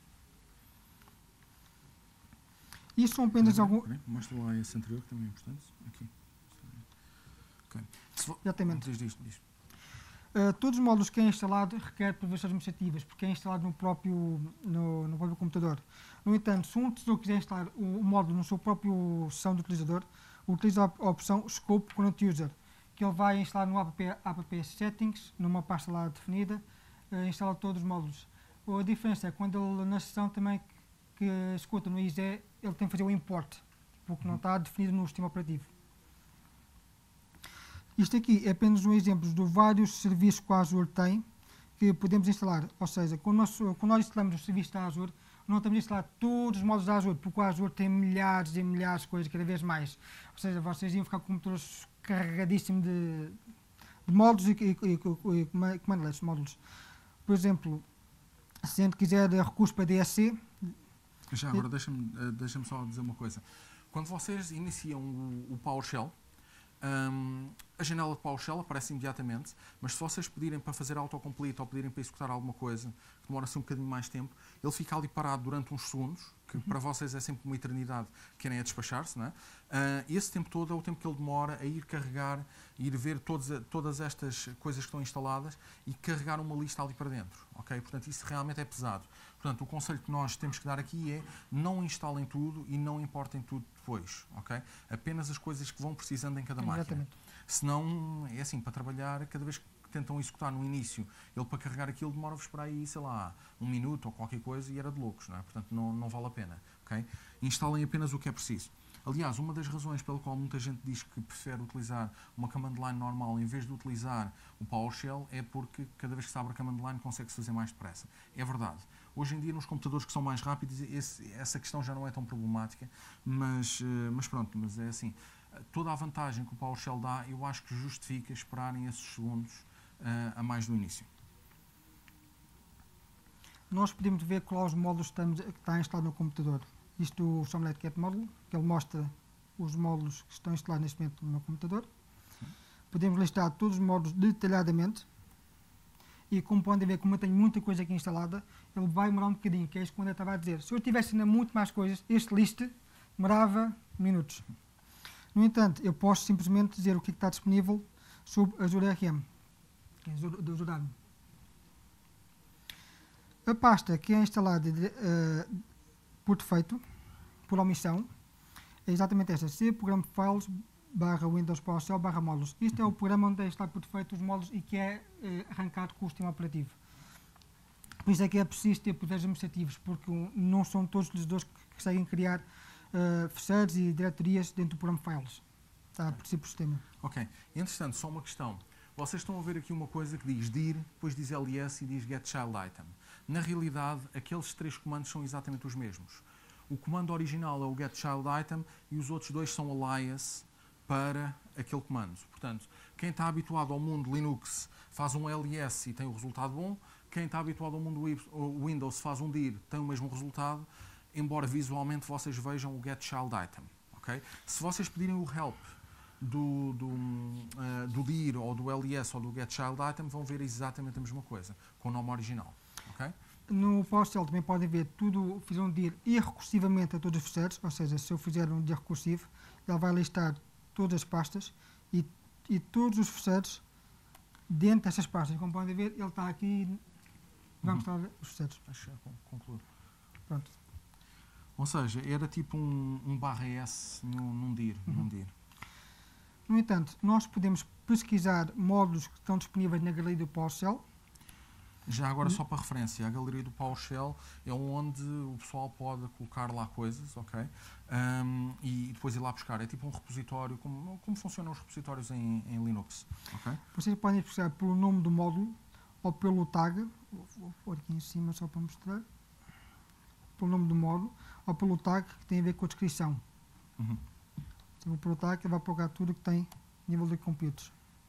Speaker 2: Isto são apenas alguns...
Speaker 1: Mostra lá esse anterior, que também é importante. Aqui. Okay.
Speaker 2: Exatamente.
Speaker 1: Diz, diz, diz.
Speaker 2: Uh, todos os módulos que é instalado requer prevenções administrativas, porque é instalado no próprio, no, no próprio computador. No entanto, se um utilizador quiser instalar o, o módulo no seu próprio sessão do utilizador, utiliza a, a opção Scope Current User, que ele vai instalar no app, app Settings, numa pasta lá definida, uh, instala todos os módulos. A diferença é quando ele, na sessão também que escuta no I S E, ele tem que fazer o import, porque não está definido no sistema operativo. Isto aqui é apenas um exemplo de vários serviços que a Azure tem, que podemos instalar. Ou seja, quando nós, quando nós instalamos o serviço da Azure, não estamos a instalar todos os módulos da Azure, porque a Azure tem milhares e milhares de coisas, cada vez mais. Ou seja, vocês iam ficar com computadores carregadíssimos de, de módulos e, e, e, e commandlets, módulos. Por exemplo, se a gente quiser recursos para D S C...
Speaker 1: Já agora, deixa-me deixa só dizer uma coisa. Quando vocês iniciam o, o PowerShell, Um, a janela de PowerShell aparece imediatamente, mas se vocês pedirem para fazer autocomplete ou pedirem para executar alguma coisa que demora assim um bocadinho mais tempo, ele fica ali parado durante uns segundos, que uhum. para vocês é sempre uma eternidade, querem é despachar-se, não é? Uh, esse tempo todo é o tempo que ele demora a ir carregar, ir ver todos, todas estas coisas que estão instaladas e carregar uma lista ali para dentro, ok? Portanto, isso realmente é pesado. Portanto, o conselho que nós temos que dar aqui é não instalem tudo e não importem tudo depois, ok? Apenas as coisas que vão precisando em cada máquina.
Speaker 2: Exatamente.
Speaker 1: Senão, é assim, para trabalhar, cada vez que tentam executar no início, ele para carregar aquilo demora-vos para aí, sei lá, um minuto ou qualquer coisa e era de loucos, não é? Portanto, não, não vale a pena, ok? Instalem apenas o que é preciso. Aliás, uma das razões pela qual muita gente diz que prefere utilizar uma command line normal em vez de utilizar o PowerShell é porque cada vez que se abre a command line consegue-se fazer mais depressa. É verdade. Hoje em dia, nos computadores que são mais rápidos, esse, essa questão já não é tão problemática, mas, mas pronto, mas é assim. Toda a vantagem que o PowerShell dá, eu acho que justifica esperarem esses segundos uh, a mais do início.
Speaker 2: Nós podemos ver qual os módulos que está instalado no computador. Isto o Somlet Cat Module, que ele mostra os módulos que estão instalados neste momento no meu computador. Sim. Podemos listar todos os módulos detalhadamente. E como podem ver, como eu tenho muita coisa aqui instalada, ele vai demorar um bocadinho, que é isso que eu estava a dizer. Se eu tivesse ainda muito mais coisas, este list demorava minutos. No entanto, eu posso simplesmente dizer o que está disponível sobre Azure R M, do Azure Arm. A pasta que é instalada uh, por defeito, por omissão, é exatamente esta, C, Program Files, barra Windows PowerShell, barra módulos. Isto é o programa onde está por defeito os módulos e que é uh, arrancado com o sistema operativo. Por isso é que é preciso ter poderes administrativos, porque um, não são todos os utilizadores que conseguem criar uh, ficheiros e diretorias dentro do programa Files. Está por si por sistema.
Speaker 1: Ok. Entretanto, só uma questão. Vocês estão a ver aqui uma coisa que diz dir, depois diz ls e diz get child item. Na realidade, aqueles três comandos são exatamente os mesmos. O comando original é o get child item e os outros dois são alias para aquele comando. Portanto, quem está habituado ao mundo Linux faz um ls e tem o resultado bom. Quem está habituado ao mundo Windows faz um dir, tem o mesmo resultado, embora visualmente vocês vejam o get child item. Okay? Se vocês pedirem o help do, do, uh, do dir ou do ls ou do get child item, vão ver exatamente a mesma coisa, com o nome original. Okay?
Speaker 2: No PowerShell também podem ver tudo, fizer um dir e recursivamente a todos os ficheiros, ou seja, se eu fizer um dir recursivo, ele vai listar todas as pastas e, e todos os ficheiros dentro dessas pastas. Como podem ver, ele está aqui, vamos uhum. mostrar os ficheiros.
Speaker 1: Deixa eu concluir.
Speaker 2: Pronto.
Speaker 1: Ou seja, era tipo um, um barra S num, num dir, uhum. num dir.
Speaker 2: No entanto, nós podemos pesquisar módulos que estão disponíveis na galeria do PowerShell.
Speaker 1: Já agora, só para referência, a galeria do PowerShell é onde o pessoal pode colocar lá coisas, ok? Um, e depois ir lá buscar. É tipo um repositório, como, como funcionam os repositórios em, em Linux, ok?
Speaker 2: Vocês podem pesquisar pelo nome do módulo, ou pelo tag, vou, vou pôr aqui em cima só para mostrar, pelo nome do módulo, ou pelo tag que tem a ver com a descrição.
Speaker 1: Uhum.
Speaker 2: Se eu vou pelo tag, ele vai procurar tudo que tem nível de computers.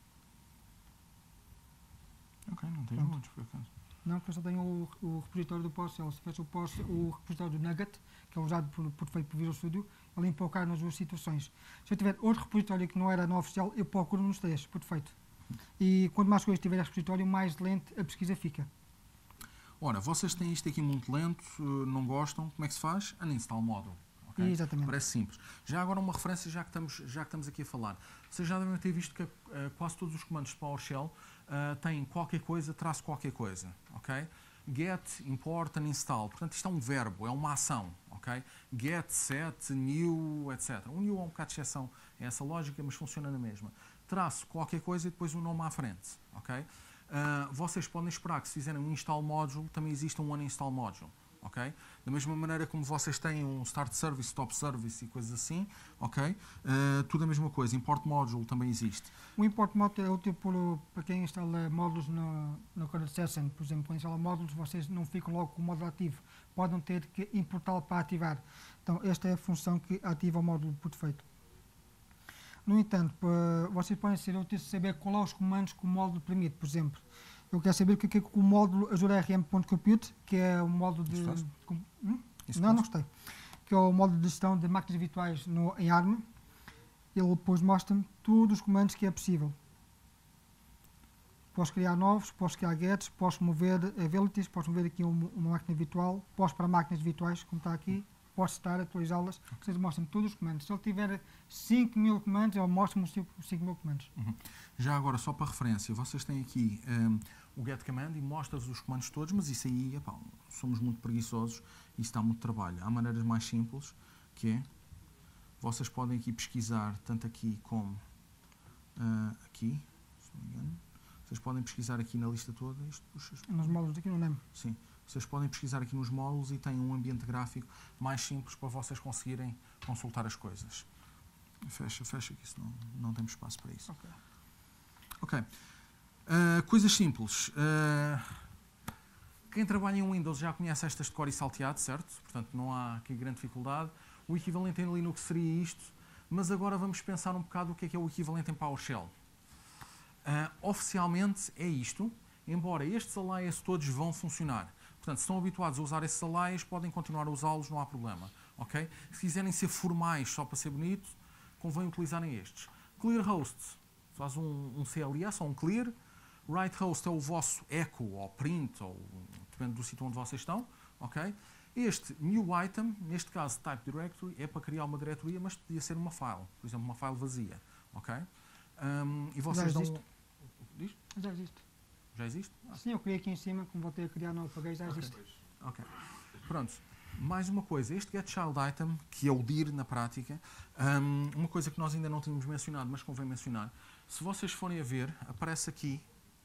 Speaker 1: Ok, não tenho
Speaker 2: Pronto.
Speaker 1: muitos por acaso.
Speaker 2: Não, porque eu só tenho o, o repositório do PowerShell. Se tivesse o, PowerShell, o repositório do Nugget, que é usado por, por feito por Visual Studio, ele empocar nas duas situações. Se eu tiver outro repositório que não era no oficial, eu procuro nos três, por defeito. E quanto mais coisas tiver a repositório, mais lento a pesquisa fica.
Speaker 1: Ora, vocês têm isto aqui muito lento, não gostam, como é que se faz? Uninstall module. Okay?
Speaker 2: Exatamente.
Speaker 1: Parece simples. Já agora uma referência, já que estamos, já que estamos aqui a falar. Vocês já devem ter visto que uh, quase todos os comandos de PowerShell uh, têm qualquer coisa, traço qualquer coisa. Okay? Get, import, uninstall. Portanto, isto é um verbo, é uma ação. Okay? Get, set, new, etcétera. O new é um bocado de exceção a essa lógica, mas funciona na mesma. Traço qualquer coisa e depois um nome à frente. Okay? Uh, vocês podem esperar que se fizerem um install module, também exista um uninstall module. Okay? Da mesma maneira como vocês têm um start service, stop service e coisas assim, okay? Uh, tudo a mesma coisa. Import module também existe.
Speaker 2: O import module é útil por, para quem instala módulos no, no Code Session. Por exemplo, quando instala módulos, vocês não ficam logo com o módulo ativo. Podem ter que importá-lo para ativar. Então, esta é a função que ativa o módulo por defeito. No entanto, para, vocês podem ser úteis de saber qual é os comandos que o módulo permite. Por exemplo, eu quero saber o que é que o módulo azure R M ponto compute, que é o módulo de... Com, hum? Não, não gostei. Que é o módulo de gestão de máquinas virtuais no, em ARM. Ele depois mostra-me todos os comandos que é possível. Posso criar novos, posso criar gets, posso mover abilities, posso mover aqui uma, uma máquina virtual, posso para máquinas virtuais, como está aqui, posso estar, atualizá-las. Vocês mostram-me todos os comandos. Se ele tiver cinco mil comandos, ele mostra-me os cinco mil comandos.
Speaker 1: Uhum. Já agora, só para referência, vocês têm aqui um, o get command e mostra-vos os comandos todos, mas isso aí, epá, somos muito preguiçosos e isso dá muito trabalho. Há maneiras mais simples, que é, vocês podem aqui pesquisar, tanto aqui como uh, aqui, se não me engano. Vocês podem pesquisar aqui na lista toda. Isto, puxa,
Speaker 2: Nos módulos aqui no N E M.
Speaker 1: Sim. Vocês podem pesquisar aqui nos módulos e têm um ambiente gráfico mais simples para vocês conseguirem consultar as coisas. Fecha, fecha, que isso não, não temos espaço para isso.
Speaker 2: Ok.
Speaker 1: Ok. Uh, coisas simples. Uh, quem trabalha em Windows já conhece estas de cor e salteado, certo? Portanto, não há aqui grande dificuldade. O equivalente em Linux seria isto, mas agora vamos pensar um bocado o que é que é o equivalente em PowerShell. Uh, oficialmente é isto, embora estes alias todos vão funcionar. Portanto, se estão habituados a usar esses alias, podem continuar a usá-los, não há problema. Okay? Se quiserem ser formais só para ser bonito, convém utilizarem estes. ClearHost faz um, um C L S ou um clear. WriteHost é o vosso echo ou print, ou depende do sítio onde vocês estão. Okay? Este new item, neste caso type directory, é para criar uma diretoria, mas podia ser uma file. Por exemplo, uma file vazia. Okay? Um, e vocês
Speaker 2: Já
Speaker 1: dão...
Speaker 2: existe.
Speaker 1: Diz?
Speaker 2: Já existe.
Speaker 1: Já existe? Ah.
Speaker 2: Sim, eu criei aqui em cima, como voltei a criar, não apaguei, já
Speaker 1: Okay.
Speaker 2: existe.
Speaker 1: Ok. Pronto. Mais uma coisa. Este getChild item, que é o dir na prática, um, uma coisa que nós ainda não tínhamos mencionado, mas convém mencionar. Se vocês forem a ver, aparece aqui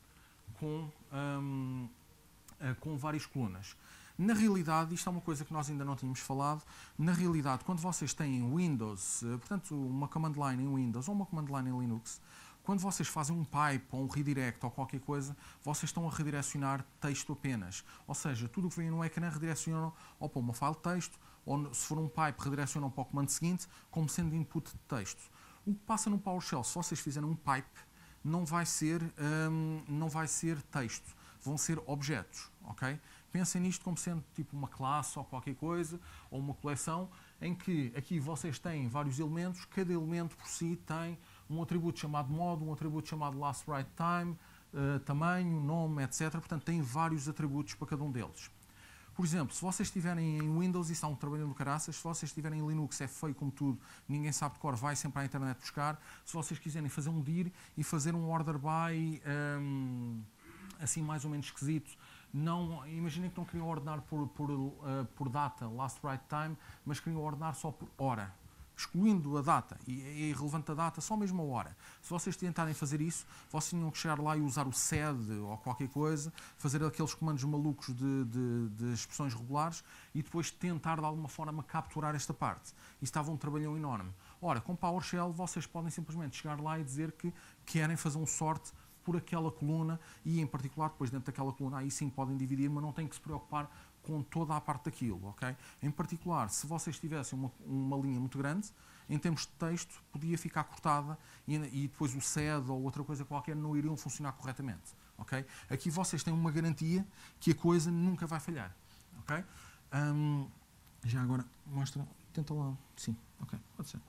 Speaker 1: com, um, uh, com várias colunas. Na realidade, isto é uma coisa que nós ainda não tínhamos falado, na realidade, quando vocês têm Windows, uh, portanto, uma command line em Windows ou uma command line em Linux, quando vocês fazem um pipe ou um redirect ou qualquer coisa, vocês estão a redirecionar texto apenas. Ou seja, tudo o que vem no ecrã redirecionam ou para uma file de texto, ou se for um pipe, redirecionam para o comando seguinte, como sendo input de texto. O que passa no PowerShell, se vocês fizerem um pipe, não vai ser, um, não vai ser texto, vão ser objetos. Okay? Pensem nisto como sendo tipo uma classe ou qualquer coisa, ou uma coleção, em que aqui vocês têm vários elementos, cada elemento por si tem um atributo chamado modo, um atributo chamado last write time, uh, tamanho, nome, etcétera. Portanto, tem vários atributos para cada um deles. Por exemplo, se vocês estiverem em Windows, isso está um trabalho do caraças. Se vocês estiverem em Linux, é feio como tudo, ninguém sabe de cor, vai sempre à internet buscar. Se vocês quiserem fazer um dir e fazer um order by, um, assim mais ou menos esquisito, não, imaginem que não queriam ordenar por, por, uh, por data, last write time, mas queriam ordenar só por hora, excluindo a data, e é irrelevante a data, só mesmo a hora. Se vocês tentarem fazer isso, vocês tinham que chegar lá e usar o sed ou qualquer coisa, fazer aqueles comandos malucos de, de, de expressões regulares e depois tentar de alguma forma capturar esta parte. Isso estava um trabalhão enorme. Ora, com PowerShell vocês podem simplesmente chegar lá e dizer que querem fazer um sort por aquela coluna e, em particular, depois dentro daquela coluna, aí sim podem dividir, mas não têm que se preocupar com toda a parte daquilo, ok? Em particular, se vocês tivessem uma, uma linha muito grande, em termos de texto, podia ficar cortada e, e depois o S E D ou outra coisa qualquer não iriam funcionar corretamente, ok? Aqui vocês têm uma garantia que a coisa nunca vai falhar, ok? Um, já agora, mostra, tenta lá, sim, ok, pode ser.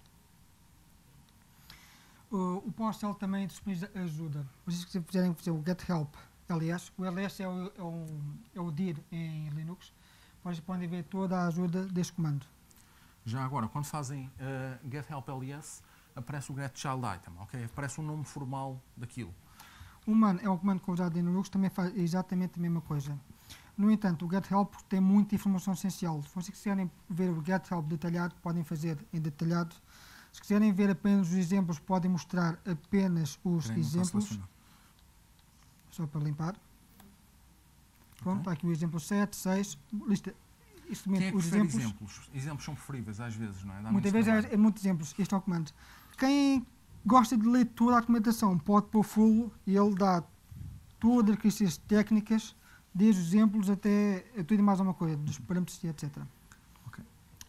Speaker 2: O, o PowerShell também disponibiliza ajuda. Vocês que quiserem fazer o Get Help L S, o L S é o, é o, é o dir em Linux, vocês podem ver toda a ajuda deste comando.
Speaker 1: Já agora, quando fazem uh, Get Help L S, aparece o Get Child Item, ok? Aparece o nome formal daquilo.
Speaker 2: O man é um comando que é usado em Linux, também faz exatamente a mesma coisa. No entanto, o Get Help tem muita informação essencial. Se vocês quiserem ver o Get Help detalhado, podem fazer em detalhado. Se quiserem ver apenas os exemplos, podem mostrar apenas os
Speaker 1: Peraí,
Speaker 2: exemplos. Só para limpar. Pronto,
Speaker 1: Okay.
Speaker 2: está aqui o exemplo sete, seis, lista. Isto
Speaker 1: Quem é que
Speaker 2: os
Speaker 1: prefere
Speaker 2: exemplos.
Speaker 1: exemplos? Exemplos são preferíveis, às vezes, não é? Dá
Speaker 2: Muitas
Speaker 1: muito
Speaker 2: vezes é,
Speaker 1: trabalho.
Speaker 2: é muitos exemplos. Este é o comando. Quem gosta de ler toda a documentação pode pôr full e ele dá todas as características técnicas, desde os exemplos até tudo e mais alguma coisa, dos parâmetros e etcétera.
Speaker 1: Ok.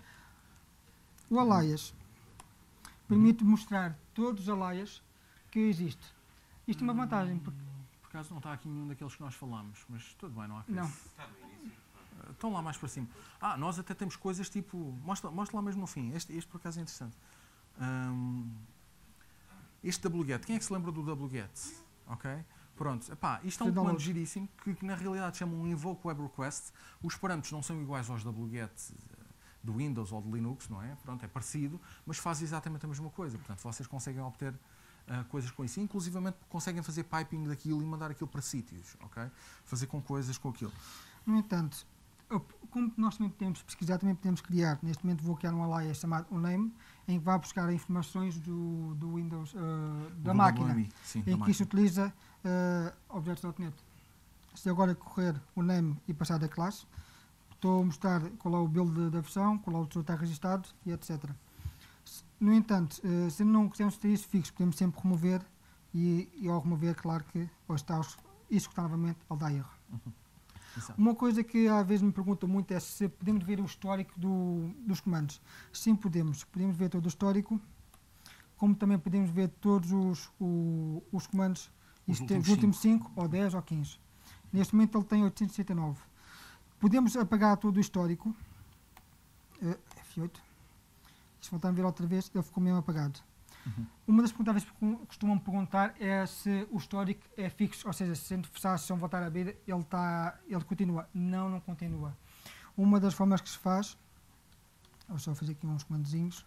Speaker 2: O Alias permite mostrar todos os alias que existem. Isto é uma vantagem, porque
Speaker 1: Por acaso não está aqui nenhum daqueles que nós falamos, mas tudo bem, não há
Speaker 2: não.
Speaker 1: crise. Uh, Estão lá mais para cima. Ah, nós até temos coisas tipo... Mostra, mostra lá mesmo no fim. Este, este por acaso é interessante. Um, este wget. Quem é que se lembra do wget? Ok? Pronto. Epá, isto é um
Speaker 2: Foi
Speaker 1: comando
Speaker 2: download.
Speaker 1: giríssimo que, que na realidade chama um invoke web request. Os parâmetros não são iguais aos wget do Windows ou do Linux, não é? Pronto, é parecido, mas faz exatamente a mesma coisa. Portanto, vocês conseguem obter uh, coisas com isso. Inclusivamente conseguem fazer piping daquilo e mandar aquilo para sítios, ok? Fazer com coisas com aquilo.
Speaker 2: No entanto, eu- como nós também podemos pesquisar, também podemos criar. Neste momento vou criar um alias chamado uname, em que vai buscar informações do, do Windows, uh, da
Speaker 1: Do
Speaker 2: máquina,
Speaker 1: W M I, sim, da
Speaker 2: em que isto
Speaker 1: máquina.
Speaker 2: utiliza uh, objetos ponto net. Se agora correr o name e passar da classe, estou a mostrar qual é o build da versão, qual é o que está registado e etcétera. Se- No entanto, uh, se não quisermos ter isso fixo, podemos sempre remover e, e ao remover, claro que ou está os, isso que está novamente, ele dá erro.
Speaker 1: Exato.
Speaker 2: Uma coisa que às vezes me perguntam muito é se podemos ver o histórico do- dos comandos. Sim, podemos. Podemos ver todo o histórico, como também podemos ver todos os, o- os comandos,
Speaker 1: Os
Speaker 2: isto tem
Speaker 1: últimos
Speaker 2: os últimos cinco, ou dez, ou quinze. Neste momento ele tem oitocentos e sessenta e nove. Podemos apagar todo o histórico. Eh, F oito. Se voltar a ver outra vez, ele ficou mesmo apagado.
Speaker 1: Uhum.
Speaker 2: Uma das perguntas que costumam perguntar é se o histórico é fixo, ou seja, se a sessão voltar a abrir, ele, tá, ele continua. Não, não continua. Uma das formas que se faz, vou só fazer aqui uns comandozinhos.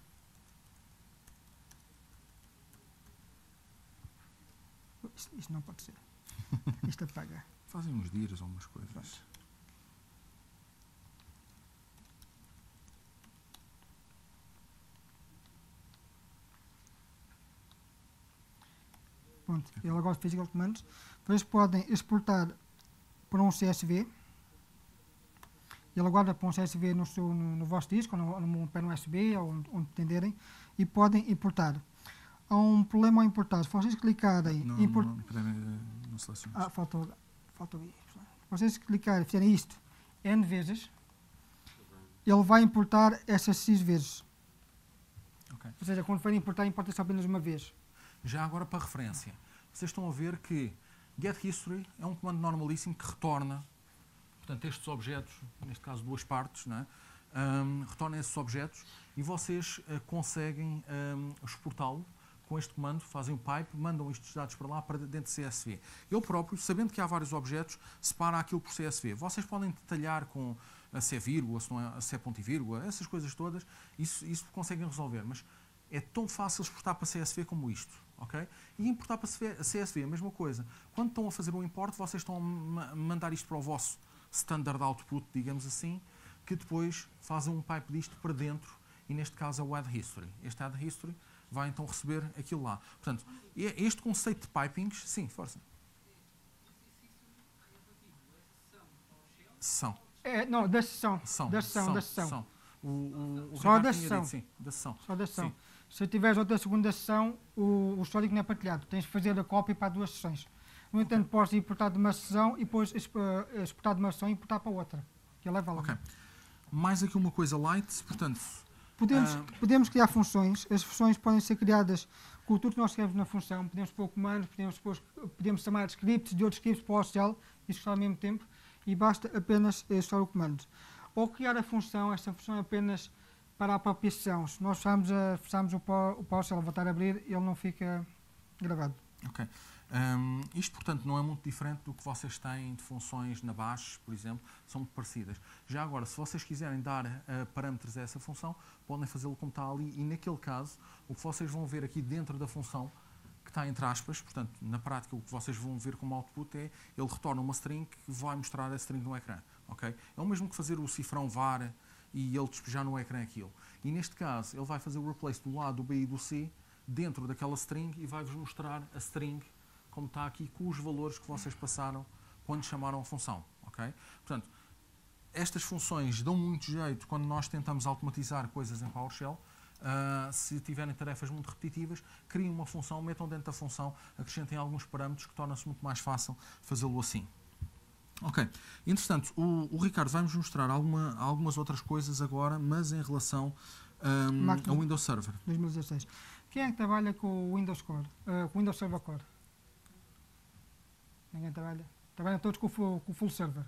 Speaker 2: Isto, isto não pode ser. Isto apaga.
Speaker 1: Fazem uns dias ou umas coisas.
Speaker 2: Pronto, ele agora fez aqueles comandos. Vocês podem exportar para um C S V. Ele guarda para um C S V no, seu, no, no vosso disco, ou no, no pé U S B, ou onde, onde entenderem, e podem importar. Há um problema ao importar. Se vocês clicarem...
Speaker 1: Não,
Speaker 2: import...
Speaker 1: não, não, não selecionas.
Speaker 2: Ah, faltou, faltou aí. Se vocês clicarem e fizerem isto N vezes, ele vai importar essas X vezes.
Speaker 1: Ok.
Speaker 2: Ou seja, quando forem importar, importa só apenas uma vez.
Speaker 1: Já agora para referência, vocês estão a ver que get history é um comando normalíssimo que retorna, portanto, estes objetos, neste caso duas partes, não é? Um, retorna esses objetos e vocês uh, conseguem um, exportá-lo com este comando, fazem o pipe, mandam estes dados para lá, para dentro de C S V. Ele próprio, sabendo que há vários objetos, separa aquilo por C S V. Vocês podem detalhar com a C vírgula, se não é a C ponto e vírgula, essas coisas todas, isso, isso conseguem resolver, mas é tão fácil exportar para C S V como isto, ok? E importar para C S V, a mesma coisa. Quando estão a fazer o import, vocês estão a ma- mandar isto para o vosso standard output, digamos assim, que depois fazem um pipe disto para dentro, e neste caso é o add history. Este add history vai então receber aquilo lá. Portanto, é- este conceito de pipings, sim, força. Sessão.
Speaker 2: É, não, da sessão.
Speaker 1: Sessão.
Speaker 2: Da sessão, da sessão.
Speaker 1: sessão. O, o, o
Speaker 2: Só
Speaker 1: Ricardo
Speaker 2: da
Speaker 1: tinha
Speaker 2: sessão.
Speaker 1: dito, sim, da sessão.
Speaker 2: Só da sessão.
Speaker 1: Sim.
Speaker 2: Se tiveres outra segunda sessão, o, o histórico não é partilhado. Tens de fazer a cópia para duas sessões. No entanto, podes importar de uma sessão e depois exportar de uma sessão e importar para outra. Que ele é válido.
Speaker 1: Ok. Mais aqui uma coisa light, portanto...
Speaker 2: Podemos,
Speaker 1: uh...
Speaker 2: podemos criar funções. As funções podem ser criadas com tudo que nós queremos na função. Podemos pôr comandos, podemos, pôr, podemos chamar scripts de outros scripts PowerShell, isso ao mesmo tempo, e basta apenas executar o comando. Ou criar a função, esta função é apenas para a própria sessão. Se nós fecharmos, a, fecharmos o, power, o PowerShell a voltar a abrir, ele não fica gravado.
Speaker 1: Ok. Um, isto, portanto, não é muito diferente do que vocês têm de funções na Bash, por exemplo, são muito parecidas. Já agora, se vocês quiserem dar uh, parâmetros a essa função, podem fazê-lo como está ali, e naquele caso, o que vocês vão ver aqui dentro da função, que está entre aspas, portanto, na prática, o que vocês vão ver como output é, ele retorna uma string que vai mostrar a string no ecrã. Okay? É o mesmo que fazer o cifrão var e ele despejar no ecrã aquilo. E neste caso, ele vai fazer o replace do A, do B e do C dentro daquela string e vai-vos mostrar a string como está aqui, com os valores que vocês passaram quando chamaram a função. Okay? Portanto, estas funções dão muito jeito quando nós tentamos automatizar coisas em PowerShell. Uh, se tiverem tarefas muito repetitivas, criem uma função, metam dentro da função, acrescentem alguns parâmetros que torna-se muito mais fácil fazê-lo assim. Ok. Entretanto, o, o Ricardo vai-nos mostrar alguma, algumas outras coisas agora, mas em relação um, ao Windows Server.
Speaker 2: dois mil e dezasseis. Quem é que trabalha com o Windows Core? Uh, com o Windows Server Core? Ninguém trabalha? Trabalham todos com o full, com o full server.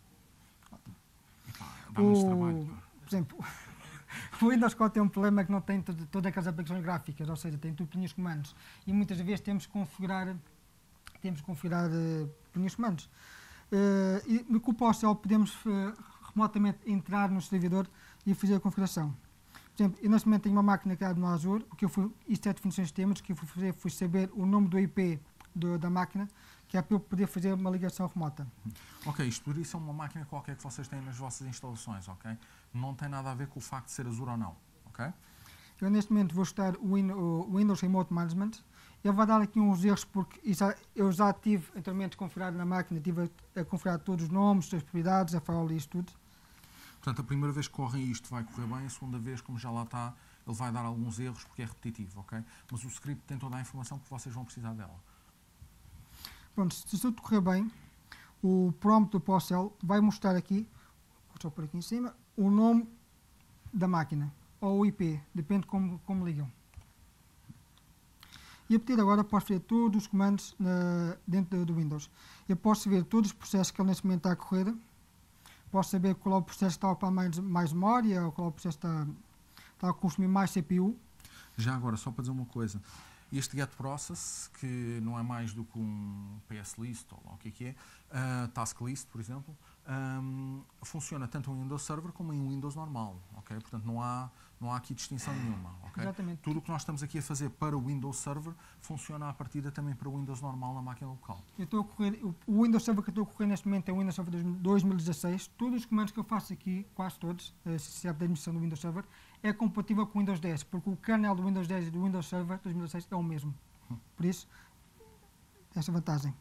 Speaker 1: Dá-nos trabalho.
Speaker 2: Por exemplo, o Windows Core tem um problema que não tem todo, todas aquelas aplicações gráficas, ou seja, tem tudo pequenos comandos. E muitas vezes temos que configurar, temos que configurar uh, pequenos comandos. Uh, e com o PowerShell podemos uh, remotamente entrar no servidor e fazer a configuração. Por exemplo, eu neste momento tenho uma máquina criada no Azure, o que eu fui, isto é definições de sistemas, o que eu fui fazer foi saber o nome do I P do, da máquina, que é para eu poder fazer uma ligação remota.
Speaker 1: Ok, isto por isso é uma máquina qualquer que vocês têm nas vossas instalações, ok? Não tem nada a ver com o facto de ser Azure ou não, ok?
Speaker 2: Eu neste momento vou estudar o, Win, o Windows Remote Management. Ele vai dar aqui uns erros porque já, eu já tive anteriormente configurado na máquina, tive a, a configurar todos os nomes, as propriedades, a firewall e isto tudo.
Speaker 1: Portanto, a primeira vez que correm isto vai correr bem, a segunda vez, como já lá está, ele vai dar alguns erros porque é repetitivo, ok? Mas o script tem toda a informação que vocês vão precisar dela.
Speaker 2: Pronto, se tudo correr bem, o prompt do PowerShell vai mostrar aqui, vou só por aqui em cima, o nome da máquina, ou o I P, depende como, como ligam. E a partir de agora posso ver todos os comandos na, dentro do, do Windows. Eu posso ver todos os processos que ele neste momento está a correr, posso saber qual é o processo que está a ocupar mais, mais memória, ou qual é o processo que está, está a consumir mais C P U.
Speaker 1: Já agora, só para dizer uma coisa, este getProcess, que não é mais do que um P S list, ou lá o que é que é, uh, task list, por exemplo, um, funciona tanto em Windows Server como em Windows normal, ok? Portanto, não há, não há aqui distinção nenhuma, ok?
Speaker 2: Exatamente.
Speaker 1: Tudo o que nós estamos aqui a fazer para o Windows Server funciona à partida também para o Windows normal na máquina local.
Speaker 2: Eu estou a correr, o Windows Server que eu estou a correr neste momento é o Windows Server dois mil e dezasseis. Todos os comandos que eu faço aqui, quase todos, se serve da admissão do Windows Server, é compatível com o Windows dez, porque o kernel do Windows dez e do Windows Server dois mil e dezasseis é o mesmo. Por isso, esta vantagem.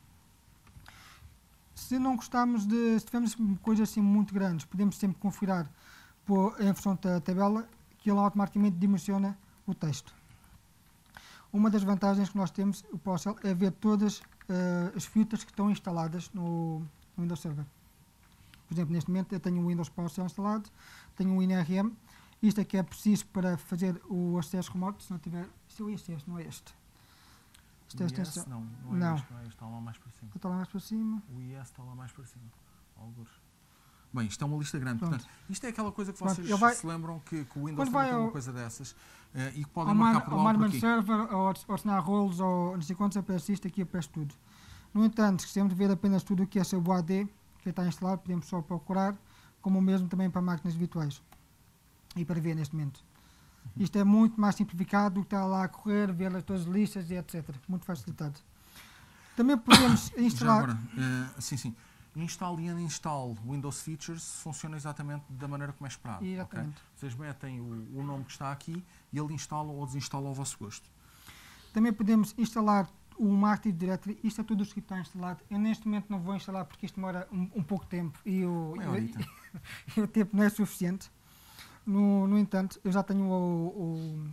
Speaker 2: Se não gostarmos de, se tivermos coisas assim muito grandes, podemos sempre configurar por, em função da tabela, que ele automaticamente dimensiona o texto. Uma das vantagens que nós temos, o PowerShell, é ver todas uh, as filters que estão instaladas no, no Windows Server. Por exemplo, neste momento eu tenho o Windows PowerShell instalado, tenho o W I N R M, isto é que é preciso para fazer o acesso remoto, se não tiver, isto é este, este não é este.
Speaker 1: O I S não, não é
Speaker 2: não.
Speaker 1: este, não é este, está lá mais para cima.
Speaker 2: Está lá mais para cima.
Speaker 1: O I S está lá mais para cima. Algures. Bem, isto é uma lista grande.
Speaker 2: Pronto.
Speaker 1: Portanto, isto é aquela coisa que
Speaker 2: Pronto,
Speaker 1: vocês
Speaker 2: vai,
Speaker 1: se lembram que, que o Windows
Speaker 2: vai
Speaker 1: também tem
Speaker 2: ao,
Speaker 1: uma coisa dessas uh, e que podem
Speaker 2: ao
Speaker 1: marcar
Speaker 2: man,
Speaker 1: por
Speaker 2: ao
Speaker 1: lá ou por
Speaker 2: management
Speaker 1: aqui.
Speaker 2: server, ou ordenar roles, ou não sei quantos, aparece isto, aqui aparece tudo. No entanto, se quisermos ver apenas tudo o que é sobre o A D, que está instalado, podemos só procurar, como o mesmo também para máquinas virtuais. E para ver neste momento. Uhum. Isto é muito mais simplificado do que está lá a correr, ver as todas as listas e etcétera. Muito facilitado. Também podemos instalar...
Speaker 1: Já agora, uh, sim, sim. Install e uninstall Windows Features funciona exatamente da maneira como é esperado.
Speaker 2: Exatamente.
Speaker 1: Okay? Vocês metem o, o nome que está aqui e ele instala ou desinstala ao vosso gosto.
Speaker 2: Também podemos instalar uma Active Directory. Isto é tudo o que está instalado. Eu neste momento não vou instalar porque isto demora um, um pouco tempo e o, e o tempo não é suficiente. No, no entanto, eu já tenho o, o,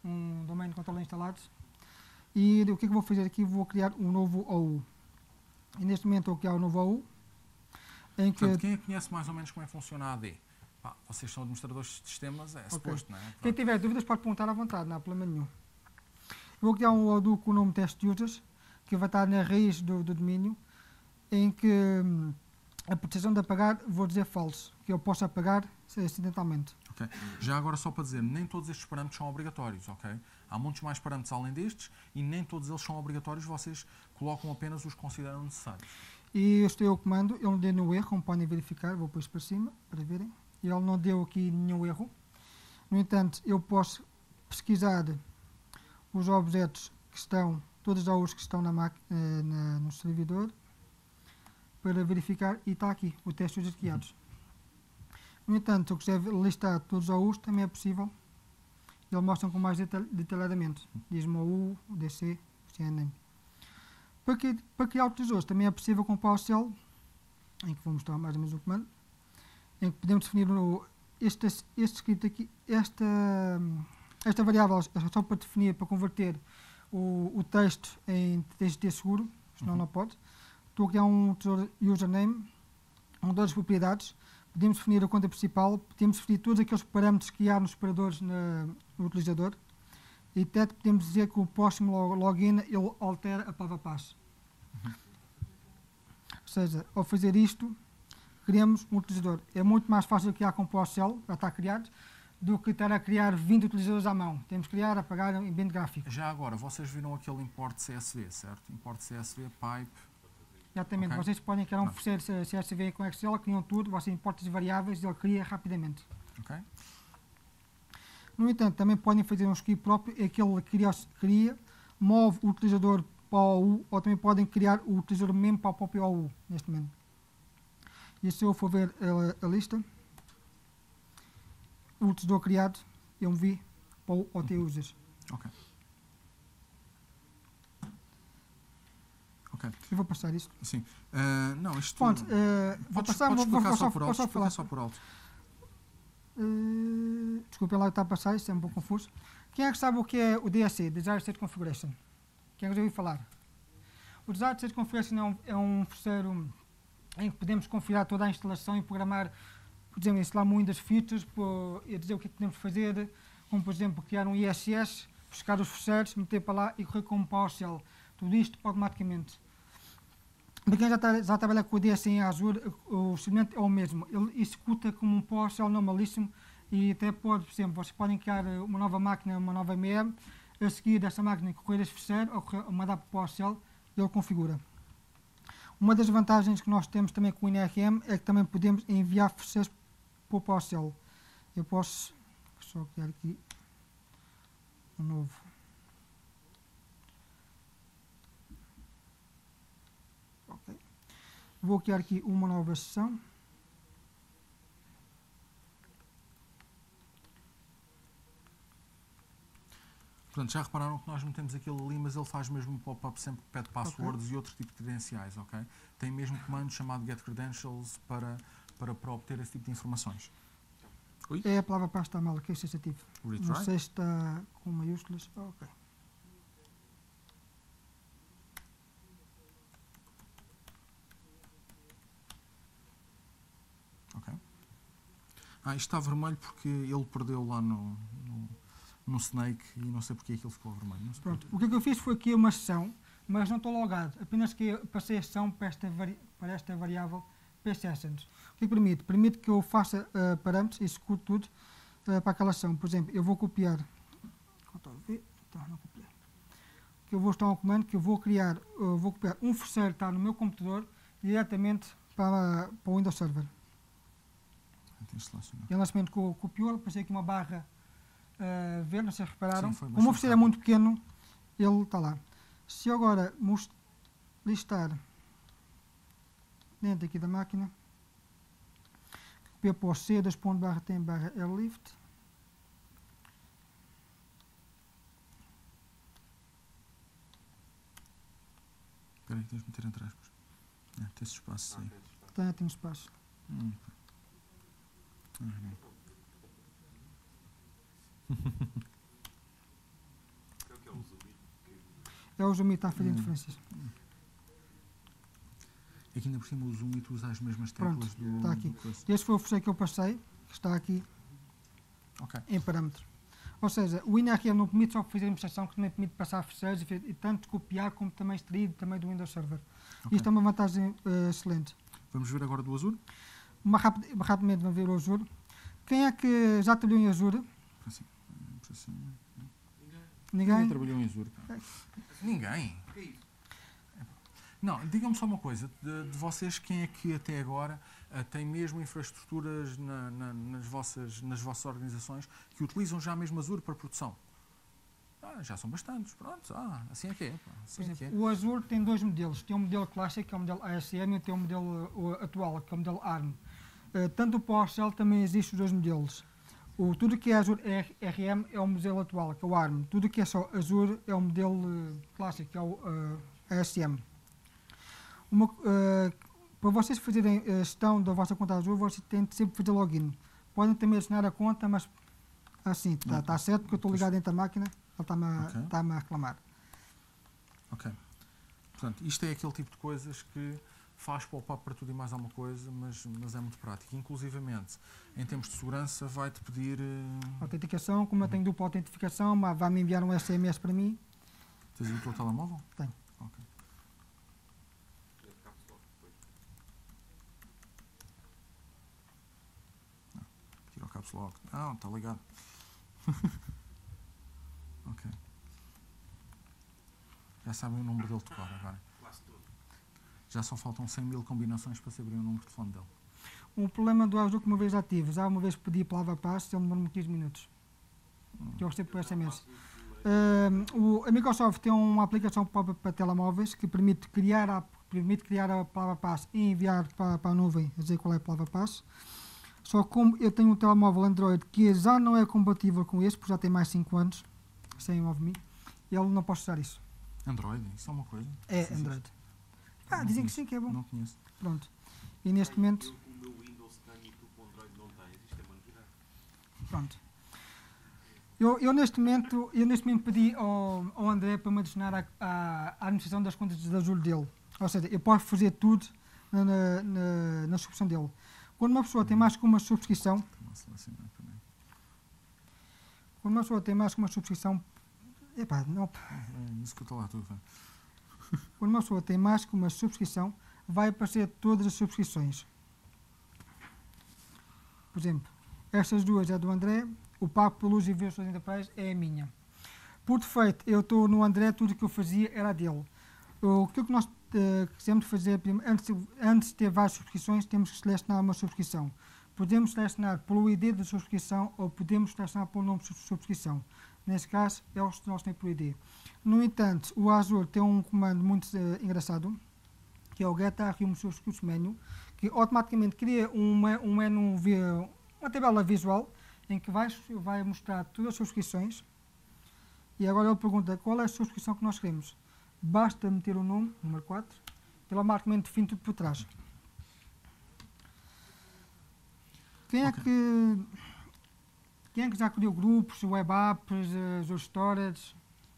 Speaker 2: um domain controller instalados. E o que é que vou fazer aqui? Vou criar um novo O U. E neste momento vou criar um novo O U. Em que
Speaker 1: Portanto, quem é que conhece mais ou menos como é que funciona a A D? Pá, vocês são administradores de sistemas, é suposto, não é?
Speaker 2: quem
Speaker 1: Pronto.
Speaker 2: tiver dúvidas pode perguntar à vontade, não há problema nenhum. Vou criar um O U com o nome test users, que vai estar na raiz do, do domínio, em que hum, a proteção de apagar, vou dizer false, que eu posso apagar acidentalmente.
Speaker 1: Ok. Já agora só para dizer, nem todos estes parâmetros são obrigatórios, ok? Há muitos mais parâmetros além destes e nem todos eles são obrigatórios, vocês colocam apenas os que consideram necessários.
Speaker 2: E este é o comando, ele não deu nenhum erro, como podem verificar, vou pôr isto para cima, para verem. Ele não deu aqui nenhum erro. No entanto, eu posso pesquisar os objetos que estão, todos os O Us que estão na máquina, na, no servidor, para verificar, e está aqui, o teste users criados. No entanto, se eu quiser listar todos os O Us, também é possível. Ele mostra com mais detal detalhadamente. Diz-me O U, o D C, o C N M. Para, que, para criar utilizadores também é possível com o PowerShell, em que vou mostrar mais ou menos o comando, em que podemos definir o, este, este script aqui, esta, esta variável é só para definir, para converter o, o texto em T X T seguro, senão uhum. não pode. Estou a criar um username, um das propriedades, podemos definir a conta principal, podemos definir todos aqueles parâmetros que há nos separadores na, no utilizador, e até podemos dizer que o próximo login ele altera a palavra passe. Uhum. Ou seja, ao fazer isto, criamos um utilizador. É muito mais fácil criar com o PowerShell, já está criado, do que estar a criar vinte utilizadores à mão. Temos que criar, apagar em ambiente gráfico.
Speaker 1: Já agora, vocês viram aquele import C S V, certo? Import C S V, pipe...
Speaker 2: Exatamente. Okay. Vocês podem criar um processo C S V com Excel, criam tudo, você importa as variáveis e ele cria rapidamente.
Speaker 1: Okay.
Speaker 2: No entanto, também podem fazer um script próprio, é que ele cria, cria, move o utilizador para o O U, ou também podem criar o utilizador mesmo para o próprio O U, neste momento. E se eu for ver a, a lista, o utilizador criado, eu me vi para o O T users.
Speaker 1: Ok. Ok.
Speaker 2: Eu vou passar isto.
Speaker 1: Sim. Uh, não, isto...
Speaker 2: Pronto, uh, vou
Speaker 1: podes,
Speaker 2: passar,
Speaker 1: podes
Speaker 2: vou, vou,
Speaker 1: só,
Speaker 2: só,
Speaker 1: por alto,
Speaker 2: só falar.
Speaker 1: só por alto.
Speaker 2: Uh, desculpem lá, está a passar, isto é um pouco confuso. Quem é que sabe o que é o D S C, Desired State Configuration? Quem é que já ouviu falar? O Desired State Configuration é um, é um fecheiro em que podemos configurar toda a instalação e programar, por exemplo, instalar muitas features por, e dizer o que é que podemos fazer, como por exemplo criar um I S S, buscar os fecheiros, meter para lá e correr como PowerShell. Tudo isto automaticamente. Para quem já, está, já trabalha com o D S C em Azure, o procedimento é o mesmo. Ele executa como um PowerShell normalíssimo e até pode, por exemplo, vocês podem criar uma nova máquina, uma nova V M, a seguir dessa máquina correr esse fecheiro ou, correr, ou mandar para o PowerShell e ele configura. Uma das vantagens que nós temos também com o N R M é que também podemos enviar fecheiros para o PowerShell. Eu posso só criar aqui um novo. Okay. Vou criar aqui uma nova sessão.
Speaker 1: Portanto, já repararam que nós metemos aquilo ali, mas ele faz mesmo um pop-up sempre que pede passwords okay. e outro tipo de credenciais, ok? Tem mesmo um comando chamado get credentials para, para, para obter esse tipo de informações. Ui?
Speaker 2: É a palavra passe está mal, que é sensitivo.
Speaker 1: Retry?
Speaker 2: Não sei se está com maiúsculas. Ok.
Speaker 1: Ok. Ah, isto está vermelho porque ele perdeu lá no... no no Snake e não sei porque aquilo ficou vermelho.
Speaker 2: Pronto, o que eu fiz foi aqui uma sessão, mas não estou logado, apenas que passei a sessão para esta, vari, para esta variável P Sessions. O que é que permite? Permite que eu faça uh, parâmetros e execute tudo uh, para aquela sessão. Por exemplo, eu vou copiar, V, tá, não copiar. Que eu vou estar um comando que eu vou criar, uh, vou copiar um fecheiro que está no meu computador diretamente para, para o Windows Server. E o lançamento que eu copiou, passei aqui uma barra Uh, ver, não sei se repararam. Sim, como o fecheiro é muito pequeno, ele está lá. Se eu agora listar dentro aqui da máquina, copia para o C, dois pontos barra tem barra airlift.
Speaker 1: Espera aí, tens de meter entre aspas. É, tem esse espaço aí.
Speaker 2: Tem, tem espaço.
Speaker 1: Hum. Uhum.
Speaker 2: É o Zoom está a fazer
Speaker 1: Hum.
Speaker 2: interferências.
Speaker 1: É que ainda por cima o Zoom usa as mesmas
Speaker 2: Pronto,
Speaker 1: teclas do...
Speaker 2: está aqui.
Speaker 1: do coisa.
Speaker 2: Este foi o fecheiro que eu passei, que está aqui
Speaker 1: Ok.
Speaker 2: em parâmetros. Ou seja, o I N R M não permite só fazer administração, que também permite passar fecheiros e, fe- e tanto copiar como também extrair também do Windows Server.
Speaker 1: Ok.
Speaker 2: Isto é uma vantagem eh, excelente.
Speaker 1: Vamos ver agora do Azure.
Speaker 2: Uma rápida, rapidamente vamos ver o Azure. Quem é que já trabalhou em Azure?
Speaker 1: Para assim, para assim.
Speaker 2: Ninguém?
Speaker 1: Ninguém trabalhou em Azure. pá. Ninguém. Não, digam-me só uma coisa. De, de vocês, quem é que até agora ah, tem mesmo infraestruturas na- na- nas, vossas, nas vossas organizações que utilizam já mesmo Azure para produção? Ah, já são bastantes. Pronto. Ah, assim é que é. pá,
Speaker 2: Por
Speaker 1: Assim é que é.
Speaker 2: exemplo, o Azure tem dois modelos. Tem um modelo clássico, que é o modelo A S M, e tem o modelo uh, atual, que é o modelo A R M. Uh, tanto o PowerShell também existe os dois modelos. O, tudo que é Azure R- RM é o modelo atual, que é o A R M. Tudo que é só Azure é o modelo uh, clássico, que é o uh, A S M. Uma, uh, para vocês fazerem a gestão da vossa conta Azure, vocês têm de sempre fazer login. Podem também assinar a conta, mas assim, está
Speaker 1: Não,
Speaker 2: tá certo, porque eu estou ligado dentro da máquina, ele está-me a,
Speaker 1: Ok.
Speaker 2: tá-me a reclamar.
Speaker 1: Ok. Portanto, isto é aquele tipo de coisas que faz pop-up para tudo e mais alguma coisa, mas, mas é muito prático. Inclusivamente, em termos de segurança, vai-te pedir... eh,
Speaker 2: Autenticação, como eu tenho dupla autentificação, mas vai-me enviar um S M S para mim.
Speaker 1: Tens o teu telemóvel?
Speaker 2: Tenho.
Speaker 1: Ok. Tira o caps lock. Ah, está ligado. Ok. Já sabem o número dele de cor agora. Já só faltam cem mil combinações para saberem o número de telefone dele.
Speaker 2: O problema do Azure que uma vez ativo, já uma vez pedi a palavra passe, ele demora-me quinze minutos. Que eu recebo por S M S. Ahm, o, a Microsoft tem uma aplicação própria para telemóveis que permite criar a, permite criar a palavra passe e enviar para, para a nuvem a dizer qual é a palavra passe. Só que como eu tenho um telemóvel Android que já não é compatível com este, porque já tem mais de cinco anos, sem MoveMe, ele não posso usar isso.
Speaker 1: Android, isso é uma coisa.
Speaker 2: É
Speaker 1: Isso existe.
Speaker 2: Android. Ah,
Speaker 1: Não
Speaker 2: dizem que
Speaker 1: conheço.
Speaker 2: sim, que é bom.
Speaker 1: Não conheço.
Speaker 2: Pronto. E neste momento,
Speaker 3: Eu, o meu Windows tem e tu com o Android não tens. Isto é uma novidade.
Speaker 2: pronto. Eu, eu, neste momento, eu neste momento pedi ao, ao André para me adicionar à, à, à administração das contas de Azure dele. Ou seja, eu posso fazer tudo na, na, na, na subscrição dele. Quando uma pessoa tem mais que uma subscrição,
Speaker 1: Vou selecionar também.
Speaker 2: quando uma pessoa tem mais que uma subscrição, epá, não,
Speaker 1: É, isso que eu estou lá tudo. vá.
Speaker 2: quando uma pessoa tem mais que uma subscrição, vai aparecer todas as subscrições. Por exemplo, estas duas é do André, o pago por luz e versões enterprise é a minha. Por defeito, eu estou no André, tudo o que eu fazia era dele. O que nós uh, quisemos fazer, antes, de- antes de ter várias subscrições, temos que selecionar uma subscrição. Podemos selecionar pelo I D da subscrição ou podemos selecionar pelo nome de subscrição. Neste caso, é o nosso tempo pelo I D. No entanto, o Azure tem um comando muito uh, engraçado, que é o get array subscription menu, que automaticamente cria uma, um menu, vi- uma tabela visual em que vai, vai mostrar todas as subscrições. E agora ele pergunta qual é a subscrição que nós queremos. Basta meter o nome, número quatro, ele automaticamente define tudo por trás. Quem é
Speaker 1: Ok.
Speaker 2: que quem é que já criou grupos, web apps, Azure Storage?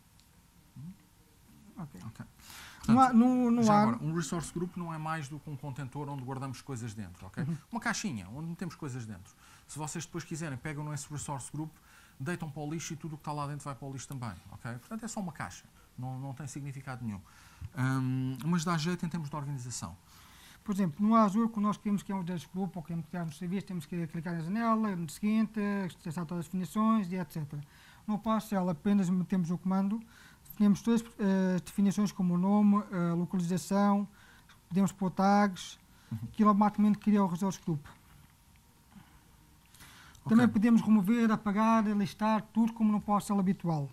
Speaker 2: Ok.
Speaker 1: Ok.
Speaker 2: No, A-
Speaker 1: Portanto,
Speaker 2: no, no
Speaker 1: já
Speaker 2: A R M,
Speaker 1: agora, um resource group não é mais do que um contentor onde guardamos coisas dentro, ok?
Speaker 2: Uhum.
Speaker 1: Uma caixinha onde metemos coisas dentro. Se vocês depois quiserem, pegam nesse resource group, deitam para o lixo e tudo o que está lá dentro vai para o lixo também, ok? Portanto, é só uma caixa, não, não tem significado nenhum. Hum, mas dá jeito em termos de organização.
Speaker 2: por exemplo, no Azure, quando nós queremos criar um Desk Group ou queremos criar um serviço, temos que clicar na janela, no seguinte, testar todas as definições e etcétera. No PowerShell apenas metemos o comando, definimos todas as definições como o nome, a localização, podemos pôr tags, que ele automaticamente cria o Resource Group. Também
Speaker 1: Ok.
Speaker 2: podemos remover, apagar, listar, tudo como no PowerShell habitual.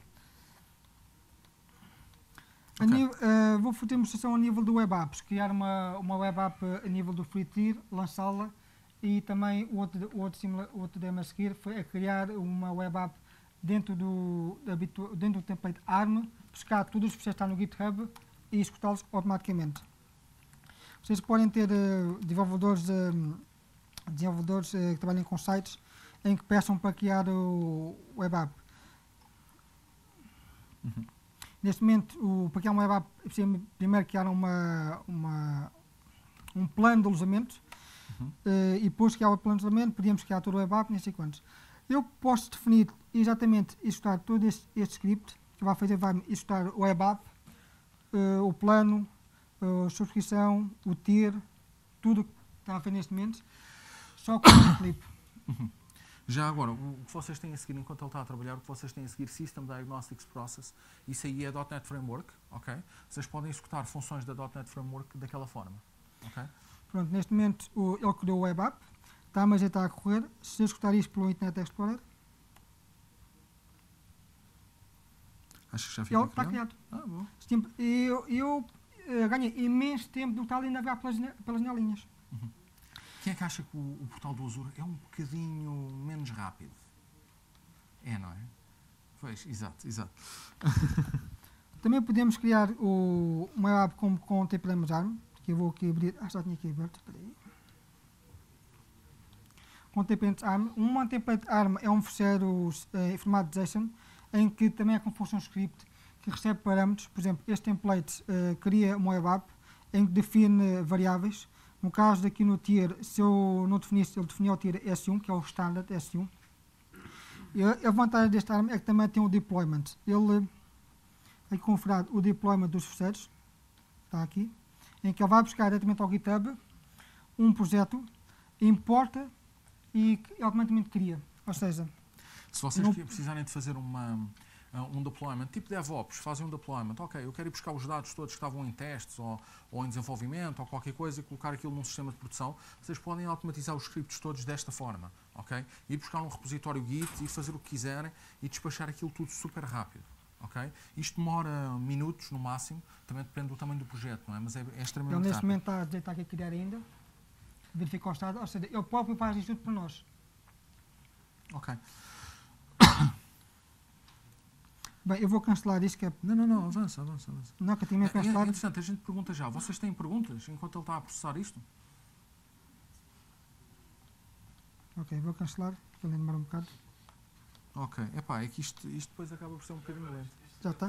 Speaker 2: A
Speaker 1: Ok.
Speaker 2: nível- eh, vou fazer uma demonstração a nível do Web Apps, criar uma, uma Web App a nível do Free Tier, lançá-la, e também o outro, o outro, simula- o outro demo a seguir foi a criar uma Web App dentro do, habitu- dentro do template A R M, buscar todos os processos que estão no GitHub e executá-los automaticamente. Vocês podem ter eh, desenvolvedores, eh, desenvolvedores eh, que trabalhem com sites em que peçam para criar o Web App.
Speaker 1: Uhum.
Speaker 2: Neste momento, o, para criar uma web app, é preciso primeiro criar uma, uma, um plano de alojamento,
Speaker 1: Uhum.
Speaker 2: uh, e depois criar o plano de alojamento, podíamos criar toda a web app, nem sei quantos. Eu posso definir exatamente, executar todo este, este script, que vai fazer, vai executar o web app, uh, o plano, a subscrição, o tier, tudo que está a fazer neste momento, só com o clipe.
Speaker 1: Uhum. Já agora, o que vocês têm a seguir, enquanto ele está a trabalhar, o que vocês têm a seguir, System Diagnostics Process, isso aí é .NET Framework, ok? Vocês podem executar funções da .NET Framework daquela forma, ok?
Speaker 2: Pronto, neste momento o, ele criou o web app, está, mas já está a correr. Se eu executar isto pelo Internet Explorer,
Speaker 1: Acho que já fica
Speaker 2: ele está
Speaker 1: criado?
Speaker 2: criado.
Speaker 1: Ah, bom.
Speaker 2: Sempre- Eu, eu eh, ganhei imenso tempo do que está ali a navegar pelas, jane- pelas janelinhas.
Speaker 1: Quem é que acha que o, o portal do Azure é um bocadinho menos rápido? É, não é? Pois, exato, exato.
Speaker 2: Também podemos criar o, uma web app com, com templates ARM, que eu vou aqui abrir. Ah, já tinha aqui aberto, espera aí. Com templates ARM. Uma template ARM é um fecheiro eh, em formato JSON, em que também é como se fosse um script que recebe parâmetros. Por exemplo, este template eh, cria uma web app em que define variáveis. No caso daqui no tier, se eu não definisse, ele definia o tier S um, que é o standard S um. E a a vantagem deste ARM é que também tem o deployment. Ele é configurado o deployment dos fecheiros, está aqui, em que ele vai buscar diretamente ao GitHub um projeto, importa e que automaticamente cria. Ou seja,
Speaker 1: Se vocês
Speaker 2: Não-
Speaker 1: que- precisarem de fazer uma, uh, um deployment, tipo DevOps, fazem um deployment, ok, eu quero ir buscar os dados todos que estavam em testes ou, ou em desenvolvimento ou qualquer coisa e colocar aquilo num sistema de produção, vocês podem automatizar os scripts todos desta forma, ok? Ir buscar um repositório Git e fazer o que quiserem e despachar aquilo tudo super rápido, ok? Isto demora minutos no máximo, também depende do tamanho do projeto, não é? Mas é, é
Speaker 2: ele
Speaker 1: extremamente
Speaker 2: neste
Speaker 1: rápido.
Speaker 2: momento está a dizer que está aqui a criar ainda, verifica o estado, ou seja, ele próprio faz isto tudo para nós.
Speaker 1: Ok.
Speaker 2: Bem, eu vou cancelar isto, que é.
Speaker 1: Não, não, não, avança, avança, avança.
Speaker 2: Não, que eu tinha
Speaker 1: É,
Speaker 2: mesmo
Speaker 1: é
Speaker 2: cancelado.
Speaker 1: interessante, a gente pergunta já. Vocês têm perguntas enquanto ele está a processar isto?
Speaker 2: Ok, vou cancelar, que ele demora um bocado.
Speaker 1: Ok, epá, é que isto, isto depois acaba por ser um bocadinho lento.
Speaker 2: Já está?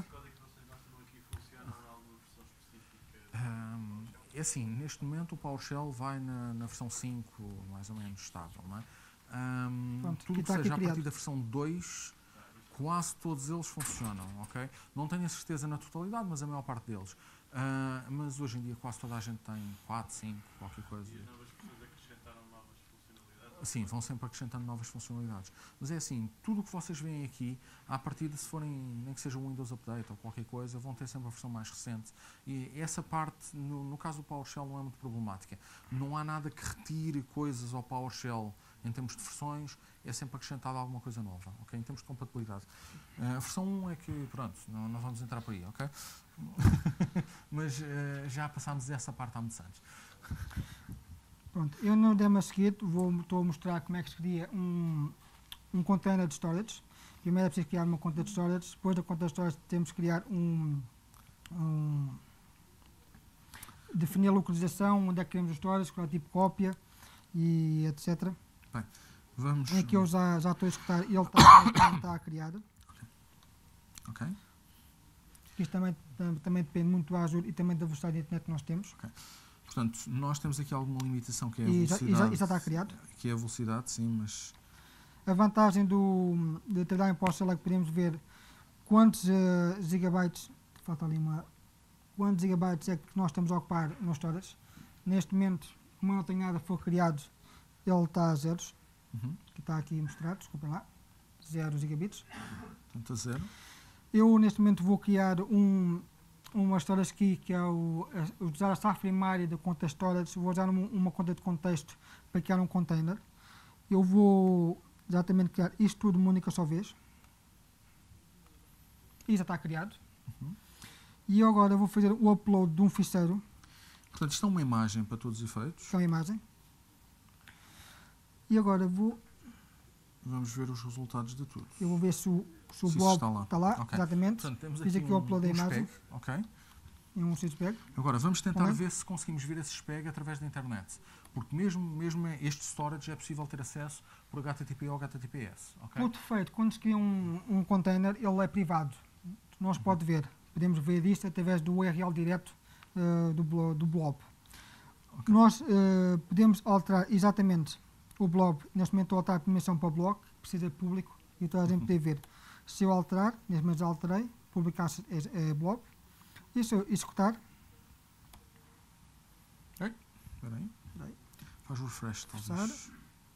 Speaker 1: Ahm, é assim, neste momento o PowerShell vai na, na versão cinco, mais ou menos estável, não é? Ahm,
Speaker 2: Pronto,
Speaker 1: tudo
Speaker 2: aqui
Speaker 1: que
Speaker 2: está aqui
Speaker 1: seja a partir
Speaker 2: criado.
Speaker 1: da versão dois, quase todos eles funcionam, ok? Não tenho a certeza na totalidade, mas a maior parte deles. Ah, mas hoje em dia quase toda a gente tem quatro, cinco, qualquer coisa.
Speaker 3: E as novas versões acrescentaram novas funcionalidades?
Speaker 1: Sim, vão sempre acrescentando novas funcionalidades. Mas é assim, tudo o que vocês veem aqui, à partida, se forem, nem que seja um Windows Update ou qualquer coisa, vão ter sempre a versão mais recente. E essa parte, no, no caso do PowerShell, não é muito problemática. Não há nada que retire coisas ao PowerShell em termos de versões, é sempre acrescentada alguma coisa nova, ok? Em termos de compatibilidade. Uh, a versão um é que, pronto, não, não vamos entrar por aí, ok? Mas uh, já passámos essa parte há muitos anos.
Speaker 2: Pronto, eu no demo a seguir vou, estou a mostrar como é que se cria um, um container de storage. Primeiro é preciso criar uma conta de storage, depois da conta de storage temos que criar um, um definir a localização, onde é que queremos o storage, qual é o tipo de cópia e etcétera.
Speaker 1: Vamos...
Speaker 2: Em que eu já, já estou a executar e ele está, está a criar.
Speaker 1: Ok?
Speaker 2: Isto também, tam- também depende muito do Azure e também da velocidade de internet que nós temos.
Speaker 1: Portanto, nós temos aqui alguma limitação que é a
Speaker 2: E já, e
Speaker 1: velocidade.
Speaker 2: já, e já está criado.
Speaker 1: Que é a velocidade, sim, mas...
Speaker 2: A vantagem do, de trabalhar em PowerShell é que podemos ver quantos eh, gigabytes, falta ali uma, quantos gigabytes é que nós estamos a ocupar no storage. Neste momento, como eu não tenho nada for criado, ele está a zeros,
Speaker 1: Uhum.
Speaker 2: que está aqui mostrado, desculpem lá, zero gigabits.
Speaker 1: Portanto, a zero.
Speaker 2: Eu neste momento vou criar um, uma storage key que é o, a- usar a chave primária da conta storage, vou usar uma, uma conta de contexto para criar um container. Eu vou exatamente criar isto tudo uma única só vez. E já está criado.
Speaker 1: Uhum.
Speaker 2: E eu agora vou fazer o upload de um ficheiro,
Speaker 1: Portanto, isto é uma imagem para todos os efeitos.
Speaker 2: que é uma imagem. E agora vou,
Speaker 1: Vamos ver os resultados de tudo.
Speaker 2: eu vou ver se o, se o
Speaker 1: Se isso
Speaker 2: blob
Speaker 1: está lá.
Speaker 2: está lá,
Speaker 1: Ok.
Speaker 2: exatamente.
Speaker 1: Portanto, temos
Speaker 2: Fiz
Speaker 1: aqui,
Speaker 2: aqui o
Speaker 1: um,
Speaker 2: upload da
Speaker 1: um
Speaker 2: imagem.
Speaker 1: spec, ok?
Speaker 2: Em um spec.
Speaker 1: Agora, vamos tentar
Speaker 2: Como é?
Speaker 1: ver se conseguimos ver esse spec através da internet. Porque mesmo, mesmo este storage é possível ter acesso por H T T P ou H T T P S, ok?
Speaker 2: Por defeito, quando se cria um, um container, ele é privado. Não se pode ver. podemos ver isto através do U R L direto uh, do, blo do blob. Okay. Nós uh, podemos alterar exatamente o blob. Neste momento estou a alterar a permissão para o blog, que precisa de público, e toda a gente poder ver. Se eu alterar, neste momento já alterei, publicar é, é blob, e se eu executar...
Speaker 1: Ei, espera aí.
Speaker 2: Daí.
Speaker 1: Faz o refresh, talvez.
Speaker 2: Já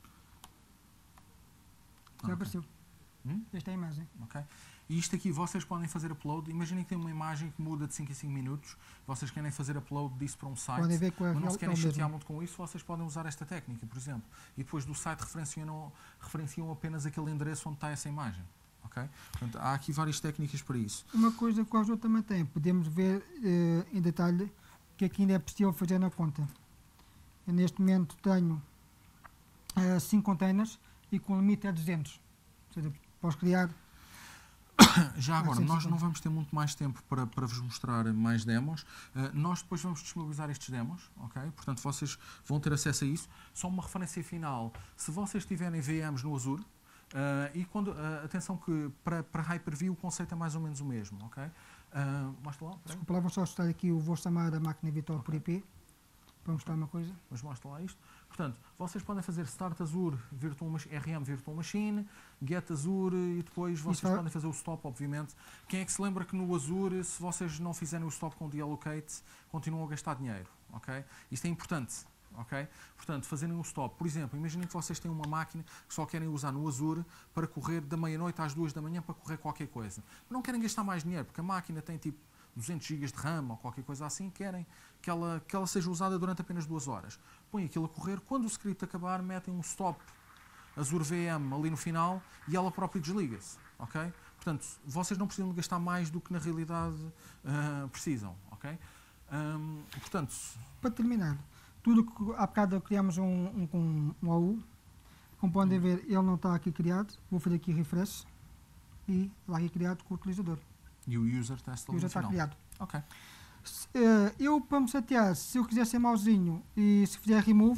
Speaker 1: ah,
Speaker 2: apareceu.
Speaker 1: Okay. Hum?
Speaker 2: Esta é a imagem.
Speaker 1: Okay. E isto aqui, vocês podem fazer upload. Imaginem que tem uma imagem que muda de cinco em cinco minutos. Vocês querem fazer upload disso para um site,
Speaker 2: podem ver que o
Speaker 1: mas não se querem
Speaker 2: é
Speaker 1: chatear
Speaker 2: mesmo.
Speaker 1: muito com isso, vocês podem usar esta técnica, por exemplo. E depois do site referenciam, referenciam apenas aquele endereço onde está essa imagem. Okay? Portanto, há aqui várias técnicas para isso.
Speaker 2: Uma coisa que o Azure também tem, podemos ver uh, em detalhe o que aqui ainda é possível fazer na conta. Eu, neste momento tenho cinco uh, containers e com o limite é duzentos. Ou seja, posso criar...
Speaker 1: Já agora, nós não vamos ter muito mais tempo para, para vos mostrar mais demos. Uh, nós depois vamos disponibilizar estes demos, ok? Portanto, vocês vão ter acesso a isso. Só uma referência final. Se vocês tiverem V Ms no Azure, uh, e quando, uh, atenção que para, para Hyper-V o conceito é mais ou menos o mesmo, ok? Uh, mostra lá.
Speaker 2: Desculpa lá, vou só ajustar aqui, eu vou chamar a máquina virtual okay. por I P, para mostrar uma coisa.
Speaker 1: Mas mostra lá isto. Portanto, vocês podem fazer Start Azure Virtual R M Virtual Machine, Get Azure e depois vocês Isso podem fazer o stop, obviamente. Quem é que se lembra que no Azure, se vocês não fizerem o stop com o deallocate, continuam a gastar dinheiro, ok? Isto é importante, ok? Portanto, fazerem o stop. Por exemplo, imaginem que vocês têm uma máquina que só querem usar no Azure para correr da meia-noite às duas da manhã para correr qualquer coisa. Não querem gastar mais dinheiro, porque a máquina tem tipo duzentos gigas de RAM ou qualquer coisa assim, querem que ela, que ela seja usada durante apenas duas horas. Põem aquilo a correr, quando o script acabar, metem um stop Azure V M ali no final e ela própria desliga-se, ok? Portanto, vocês não precisam de gastar mais do que na realidade uh, precisam, ok? Um, portanto...
Speaker 2: Para terminar, tudo que há bocado criámos um, um, um, um A U, como podem ver, ele não está aqui criado, vou fazer aqui refresh e lá aqui criado com o utilizador.
Speaker 1: E o user está
Speaker 2: o user está criado.
Speaker 1: Ok.
Speaker 2: Uh, eu, para me chatear, se eu quiser ser mauzinho e se fizer remove,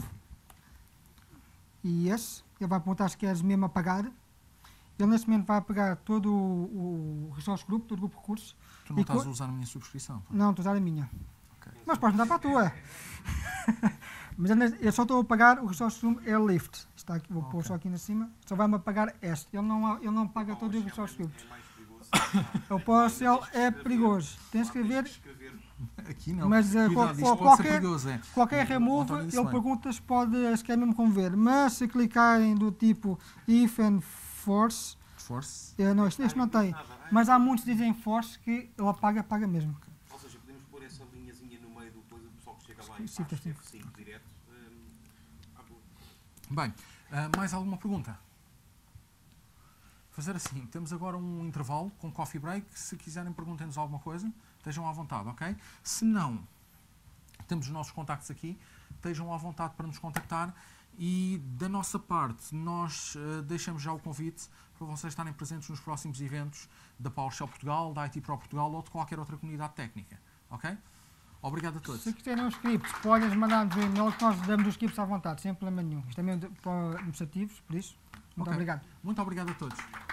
Speaker 2: e yes, ele vai perguntar se queres mesmo apagar. Ele neste momento vai apagar todo o, o resource group, todo o grupo de recursos.
Speaker 1: Tu não estás a usar a minha subscrição? Pô.
Speaker 2: Não, estou a usar a minha.
Speaker 1: Okay.
Speaker 2: Mas podes mudar para a tua. Mas eu só estou a apagar o resource group Air Lift. Está aqui, vou okay. pôr só aqui na cima. Só vai-me apagar este. Ele não, ele não apaga todo o resource group. O PowerShell é perigoso. Tens que escrever.
Speaker 1: Aqui não.
Speaker 2: Mas uh,
Speaker 1: Cuidado,
Speaker 2: qual,
Speaker 1: qualquer,
Speaker 2: perigoso, é. qualquer remove, ele bem. pergunta se pode, se quer mesmo conver. Mas se clicarem do tipo if and force.
Speaker 1: Force?
Speaker 2: Uh, não, este, este não tem. Mas há muitos que dizem force que ele apaga, apaga mesmo.
Speaker 3: Ou seja, podemos pôr essa linhazinha no meio do coisa, o pessoal que chega lá e faz F cinco direto. Um,
Speaker 1: bem, uh, mais alguma pergunta? Fazer assim, temos agora um intervalo com coffee break. Se quiserem perguntem-nos alguma coisa, estejam à vontade, ok? Se não, temos os nossos contactos aqui, estejam à vontade para nos contactar e da nossa parte nós uh, deixamos já o convite para vocês estarem presentes nos próximos eventos da PowerShell Portugal, da I T Pro Portugal ou de qualquer outra comunidade técnica, ok? Obrigado a todos.
Speaker 2: Se quiserem os scripts, podem mandar-nos um e-mail que nós damos os scripts à vontade, sem problema nenhum. Isto é mesmo para administrativos, por isso. Muito
Speaker 1: okay.
Speaker 2: obrigado.
Speaker 1: Muito obrigado a todos.